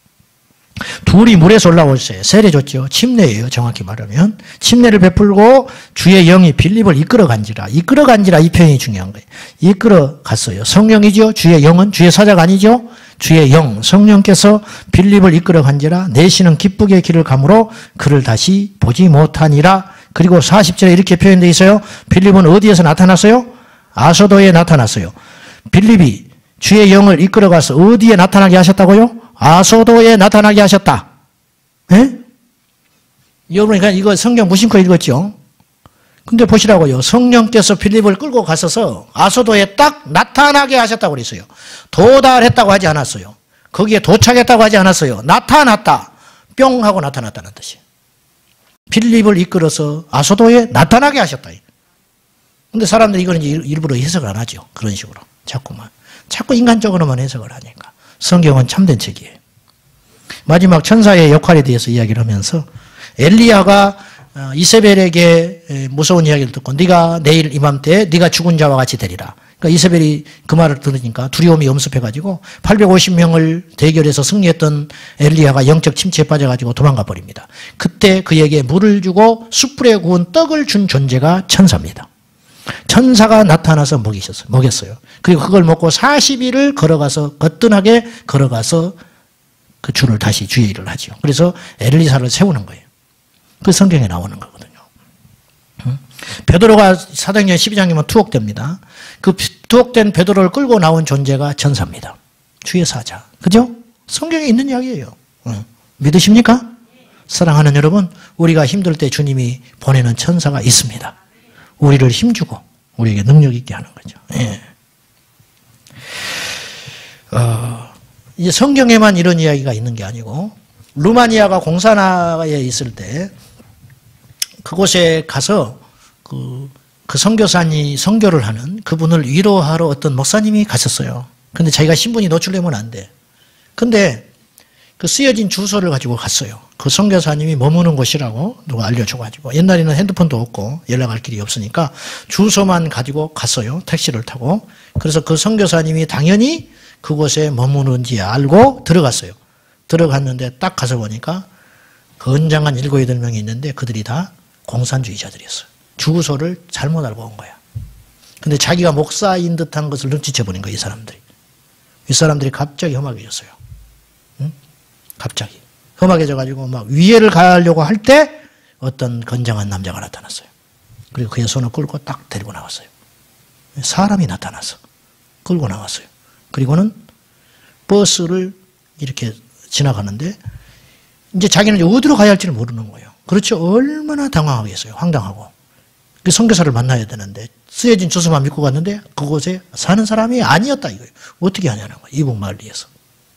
둘이 물에서 올라오세요. 세례 줬죠. 침례예요. 정확히 말하면. 침례를 베풀고 주의 영이 빌립을 이끌어간지라. 이끌어간지라 이 표현이 중요한 거예요. 이끌어갔어요. 성령이죠. 주의 영은 주의 사자가 아니죠. 주의 영 성령께서 빌립을 이끌어간지라 내시는 기쁘게 길을 가므로 그를 다시 보지 못하니라. 그리고 사십 절에 이렇게 표현되어 있어요. 빌립은 어디에서 나타났어요? 아소도에 나타났어요. 빌립이 주의 영을 이끌어가서 어디에 나타나게 하셨다고요? 아소도에 나타나게 하셨다. 예? 여러분, 그러니까 이거 성경 무심코 읽었죠? 근데 보시라고요. 성령께서 빌립을 끌고 가셔서 아소도에 딱 나타나게 하셨다고 그랬어요. 도달했다고 하지 않았어요. 거기에 도착했다고 하지 않았어요. 나타났다. 뿅 하고 나타났다는 뜻이에요. 빌립을 이끌어서 아소도에 나타나게 하셨다. 근데 사람들이 이거는 일부러 해석을 안 하죠. 그런 식으로. 자꾸만. 자꾸 인간적으로만 해석을 하니까. 성경은 참된 책이에요. 마지막 천사의 역할에 대해서 이야기를 하면서 엘리야가 이세벨에게 무서운 이야기를 듣고 네가 내일 이맘때 네가 죽은 자와 같이 되리라. 그러니까 이세벨이 그 말을 들으니까 두려움이 엄습해가지고 팔백오십 명을 대결해서 승리했던 엘리야가 영적 침체에 빠져가지고 도망가 버립니다. 그때 그에게 물을 주고 숯불에 구운 떡을 준 존재가 천사입니다. 천사가 나타나서 먹이셨어요. 먹였어요. 그리고 그걸 먹고 사십 일을 걸어가서 거뜬하게 걸어가서 그 줄을 다시 주의 일을 하죠. 그래서 엘리사를 세우는 거예요. 그 성경에 나오는 거거든요. 베드로가 사도행전 십이 장이면 투옥됩니다. 그 투옥된 베드로를 끌고 나온 존재가 천사입니다. 주의 사자. 그죠? 성경에 있는 이야기예요. 믿으십니까? 사랑하는 여러분, 우리가 힘들 때 주님이 보내는 천사가 있습니다. 우리를 힘주고 우리에게 능력 있게 하는 거죠. 예. 어, 이제 성경에만 이런 이야기가 있는 게 아니고 루마니아가 공산화에 있을 때 그곳에 가서 그, 그 선교사님 선교를 하는 그분을 위로하러 어떤 목사님이 가셨어요. 근데 자기가 신분이 노출되면 안 돼. 근데 그 쓰여진 주소를 가지고 갔어요. 그 선교사님이 머무는 곳이라고 누가 알려줘가지고 옛날에는 핸드폰도 없고 연락할 길이 없으니까 주소만 가지고 갔어요. 택시를 타고. 그래서 그 선교사님이 당연히 그곳에 머무는지 알고 들어갔어요. 들어갔는데 딱 가서 보니까 건장한 일곱 여덟 명이 있는데 그들이 다 공산주의자들이었어요. 주소를 잘못 알고 온 거야. 근데 자기가 목사인 듯한 것을 눈치채버린 거예요. 이 사람들이. 이 사람들이 갑자기 험악해졌어요. 응? 갑자기. 험악해져가지고 막 위해를 가려고 할 때 어떤 건장한 남자가 나타났어요. 그리고 그의 손을 끌고 딱 데리고 나왔어요. 사람이 나타나서 끌고 나왔어요. 그리고는 버스를 이렇게 지나가는데 이제 자기는 어디로 가야 할지를 모르는 거예요. 그렇죠. 얼마나 당황하겠어요. 황당하고. 그 선교사를 만나야 되는데 쓰여진 주소만 믿고 갔는데 그곳에 사는 사람이 아니었다 이거예요. 어떻게 하냐는 거예요. 이북 마을리에서.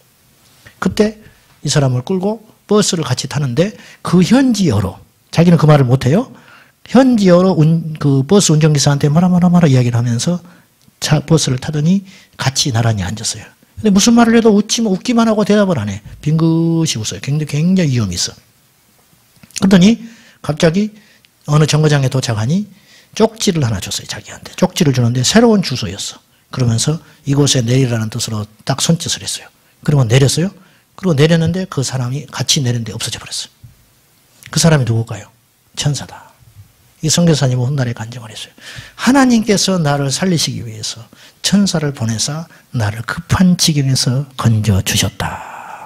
그때 이 사람을 끌고 버스를 같이 타는데 그 현지어로 자기는 그 말을 못해요. 현지어로 운, 그 버스 운전기사한테 뭐라 뭐라 뭐라 이야기를 하면서 차 버스를 타더니 같이 나란히 앉았어요. 근데 무슨 말을 해도 웃지만 웃기만 하고 대답을 안 해. 빙긋이 웃어요. 굉장히, 굉장히 위험이 있어. 그러더니 갑자기 어느 정거장에 도착하니 쪽지를 하나 줬어요. 자기한테. 쪽지를 주는데 새로운 주소였어. 그러면서 이곳에 내리라는 뜻으로 딱 손짓을 했어요. 그리고 내렸어요. 그리고 내렸는데 그 사람이 같이 내렸는데 없어져 버렸어요. 그 사람이 누굴까요? 천사다. 이 선교사님은 훗날에 간증을 했어요. 하나님께서 나를 살리시기 위해서 천사를 보내사 나를 급한 지경에서 건져주셨다.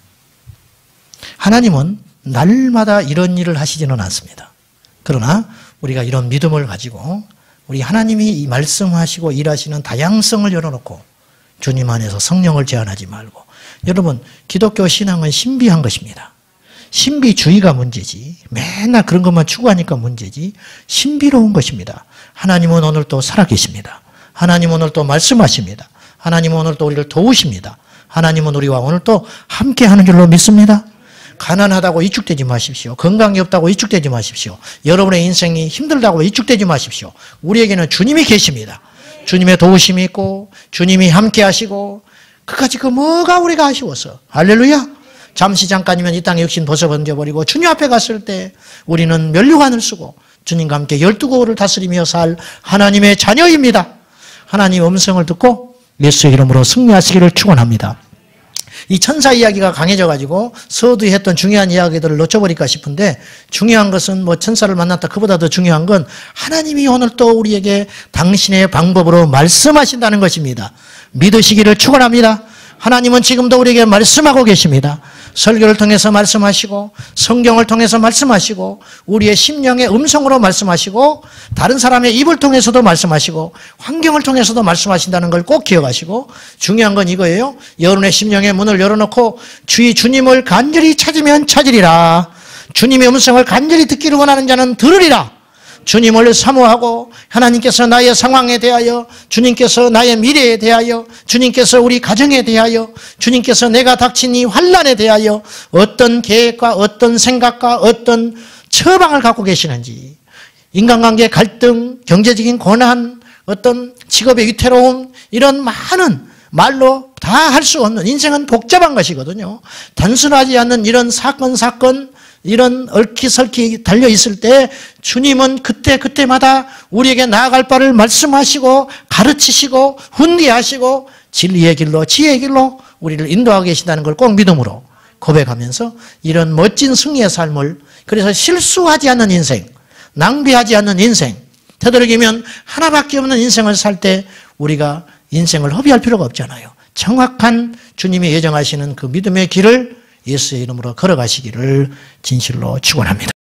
하나님은 날마다 이런 일을 하시지는 않습니다. 그러나 우리가 이런 믿음을 가지고 우리 하나님이 이 말씀하시고 일하시는 다양성을 열어놓고 주님 안에서 성령을 제한하지 말고. 여러분, 기독교 신앙은 신비한 것입니다. 신비주의가 문제지. 맨날 그런 것만 추구하니까 문제지. 신비로운 것입니다. 하나님은 오늘 또 살아계십니다. 하나님은 오늘 또 말씀하십니다. 하나님은 오늘 또 우리를 도우십니다. 하나님은 우리와 오늘 또 함께하는 줄로 믿습니다. 가난하다고 위축되지 마십시오. 건강이 없다고 위축되지 마십시오. 여러분의 인생이 힘들다고 위축되지 마십시오. 우리에게는 주님이 계십니다. 주님의 도우심이 있고 주님이 함께 하시고 그까짓 그 뭐가 우리가 아쉬워서. 할렐루야. 잠시 잠깐이면 이 땅의 육신 벗어던져버리고 주님 앞에 갔을 때 우리는 면류관을 쓰고 주님과 함께 열두 고을을 다스리며 살 하나님의 자녀입니다. 하나님의 음성을 듣고 예수의 이름으로 승리하시기를 축원합니다. 이 천사 이야기가 강해져가지고 서두에 했던 중요한 이야기들을 놓쳐버릴까 싶은데 중요한 것은 뭐 천사를 만났다 그보다 더 중요한 건 하나님이 오늘 또 우리에게 당신의 방법으로 말씀하신다는 것입니다. 믿으시기를 축원합니다. 하나님은 지금도 우리에게 말씀하고 계십니다. 설교를 통해서 말씀하시고 성경을 통해서 말씀하시고 우리의 심령의 음성으로 말씀하시고 다른 사람의 입을 통해서도 말씀하시고 환경을 통해서도 말씀하신다는 걸 꼭 기억하시고 중요한 건 이거예요. 여러분의 심령의 문을 열어놓고 주의 주님을 간절히 찾으면 찾으리라. 주님의 음성을 간절히 듣기를 원하는 자는 들으리라. 주님을 사모하고 하나님께서 나의 상황에 대하여 주님께서 나의 미래에 대하여 주님께서 우리 가정에 대하여 주님께서 내가 닥친 이 환난에 대하여 어떤 계획과 어떤 생각과 어떤 처방을 갖고 계시는지 인간관계 갈등, 경제적인 고난, 어떤 직업의 위태로움 이런 많은 말로 다 할 수 없는 인생은 복잡한 것이거든요. 단순하지 않는 이런 사건 사건 이런 얽히설키 달려있을 때 주님은 그때 그때마다 우리에게 나아갈 바를 말씀하시고 가르치시고 훈계하시고 진리의 길로 지혜의 길로 우리를 인도하고 계신다는 걸 꼭 믿음으로 고백하면서 이런 멋진 승리의 삶을 그래서 실수하지 않는 인생 낭비하지 않는 인생 되도록이면 하나밖에 없는 인생을 살 때 우리가 인생을 허비할 필요가 없잖아요. 정확한 주님이 예정하시는 그 믿음의 길을 예수의 이름으로 걸어가시기를 진실로 축원합니다.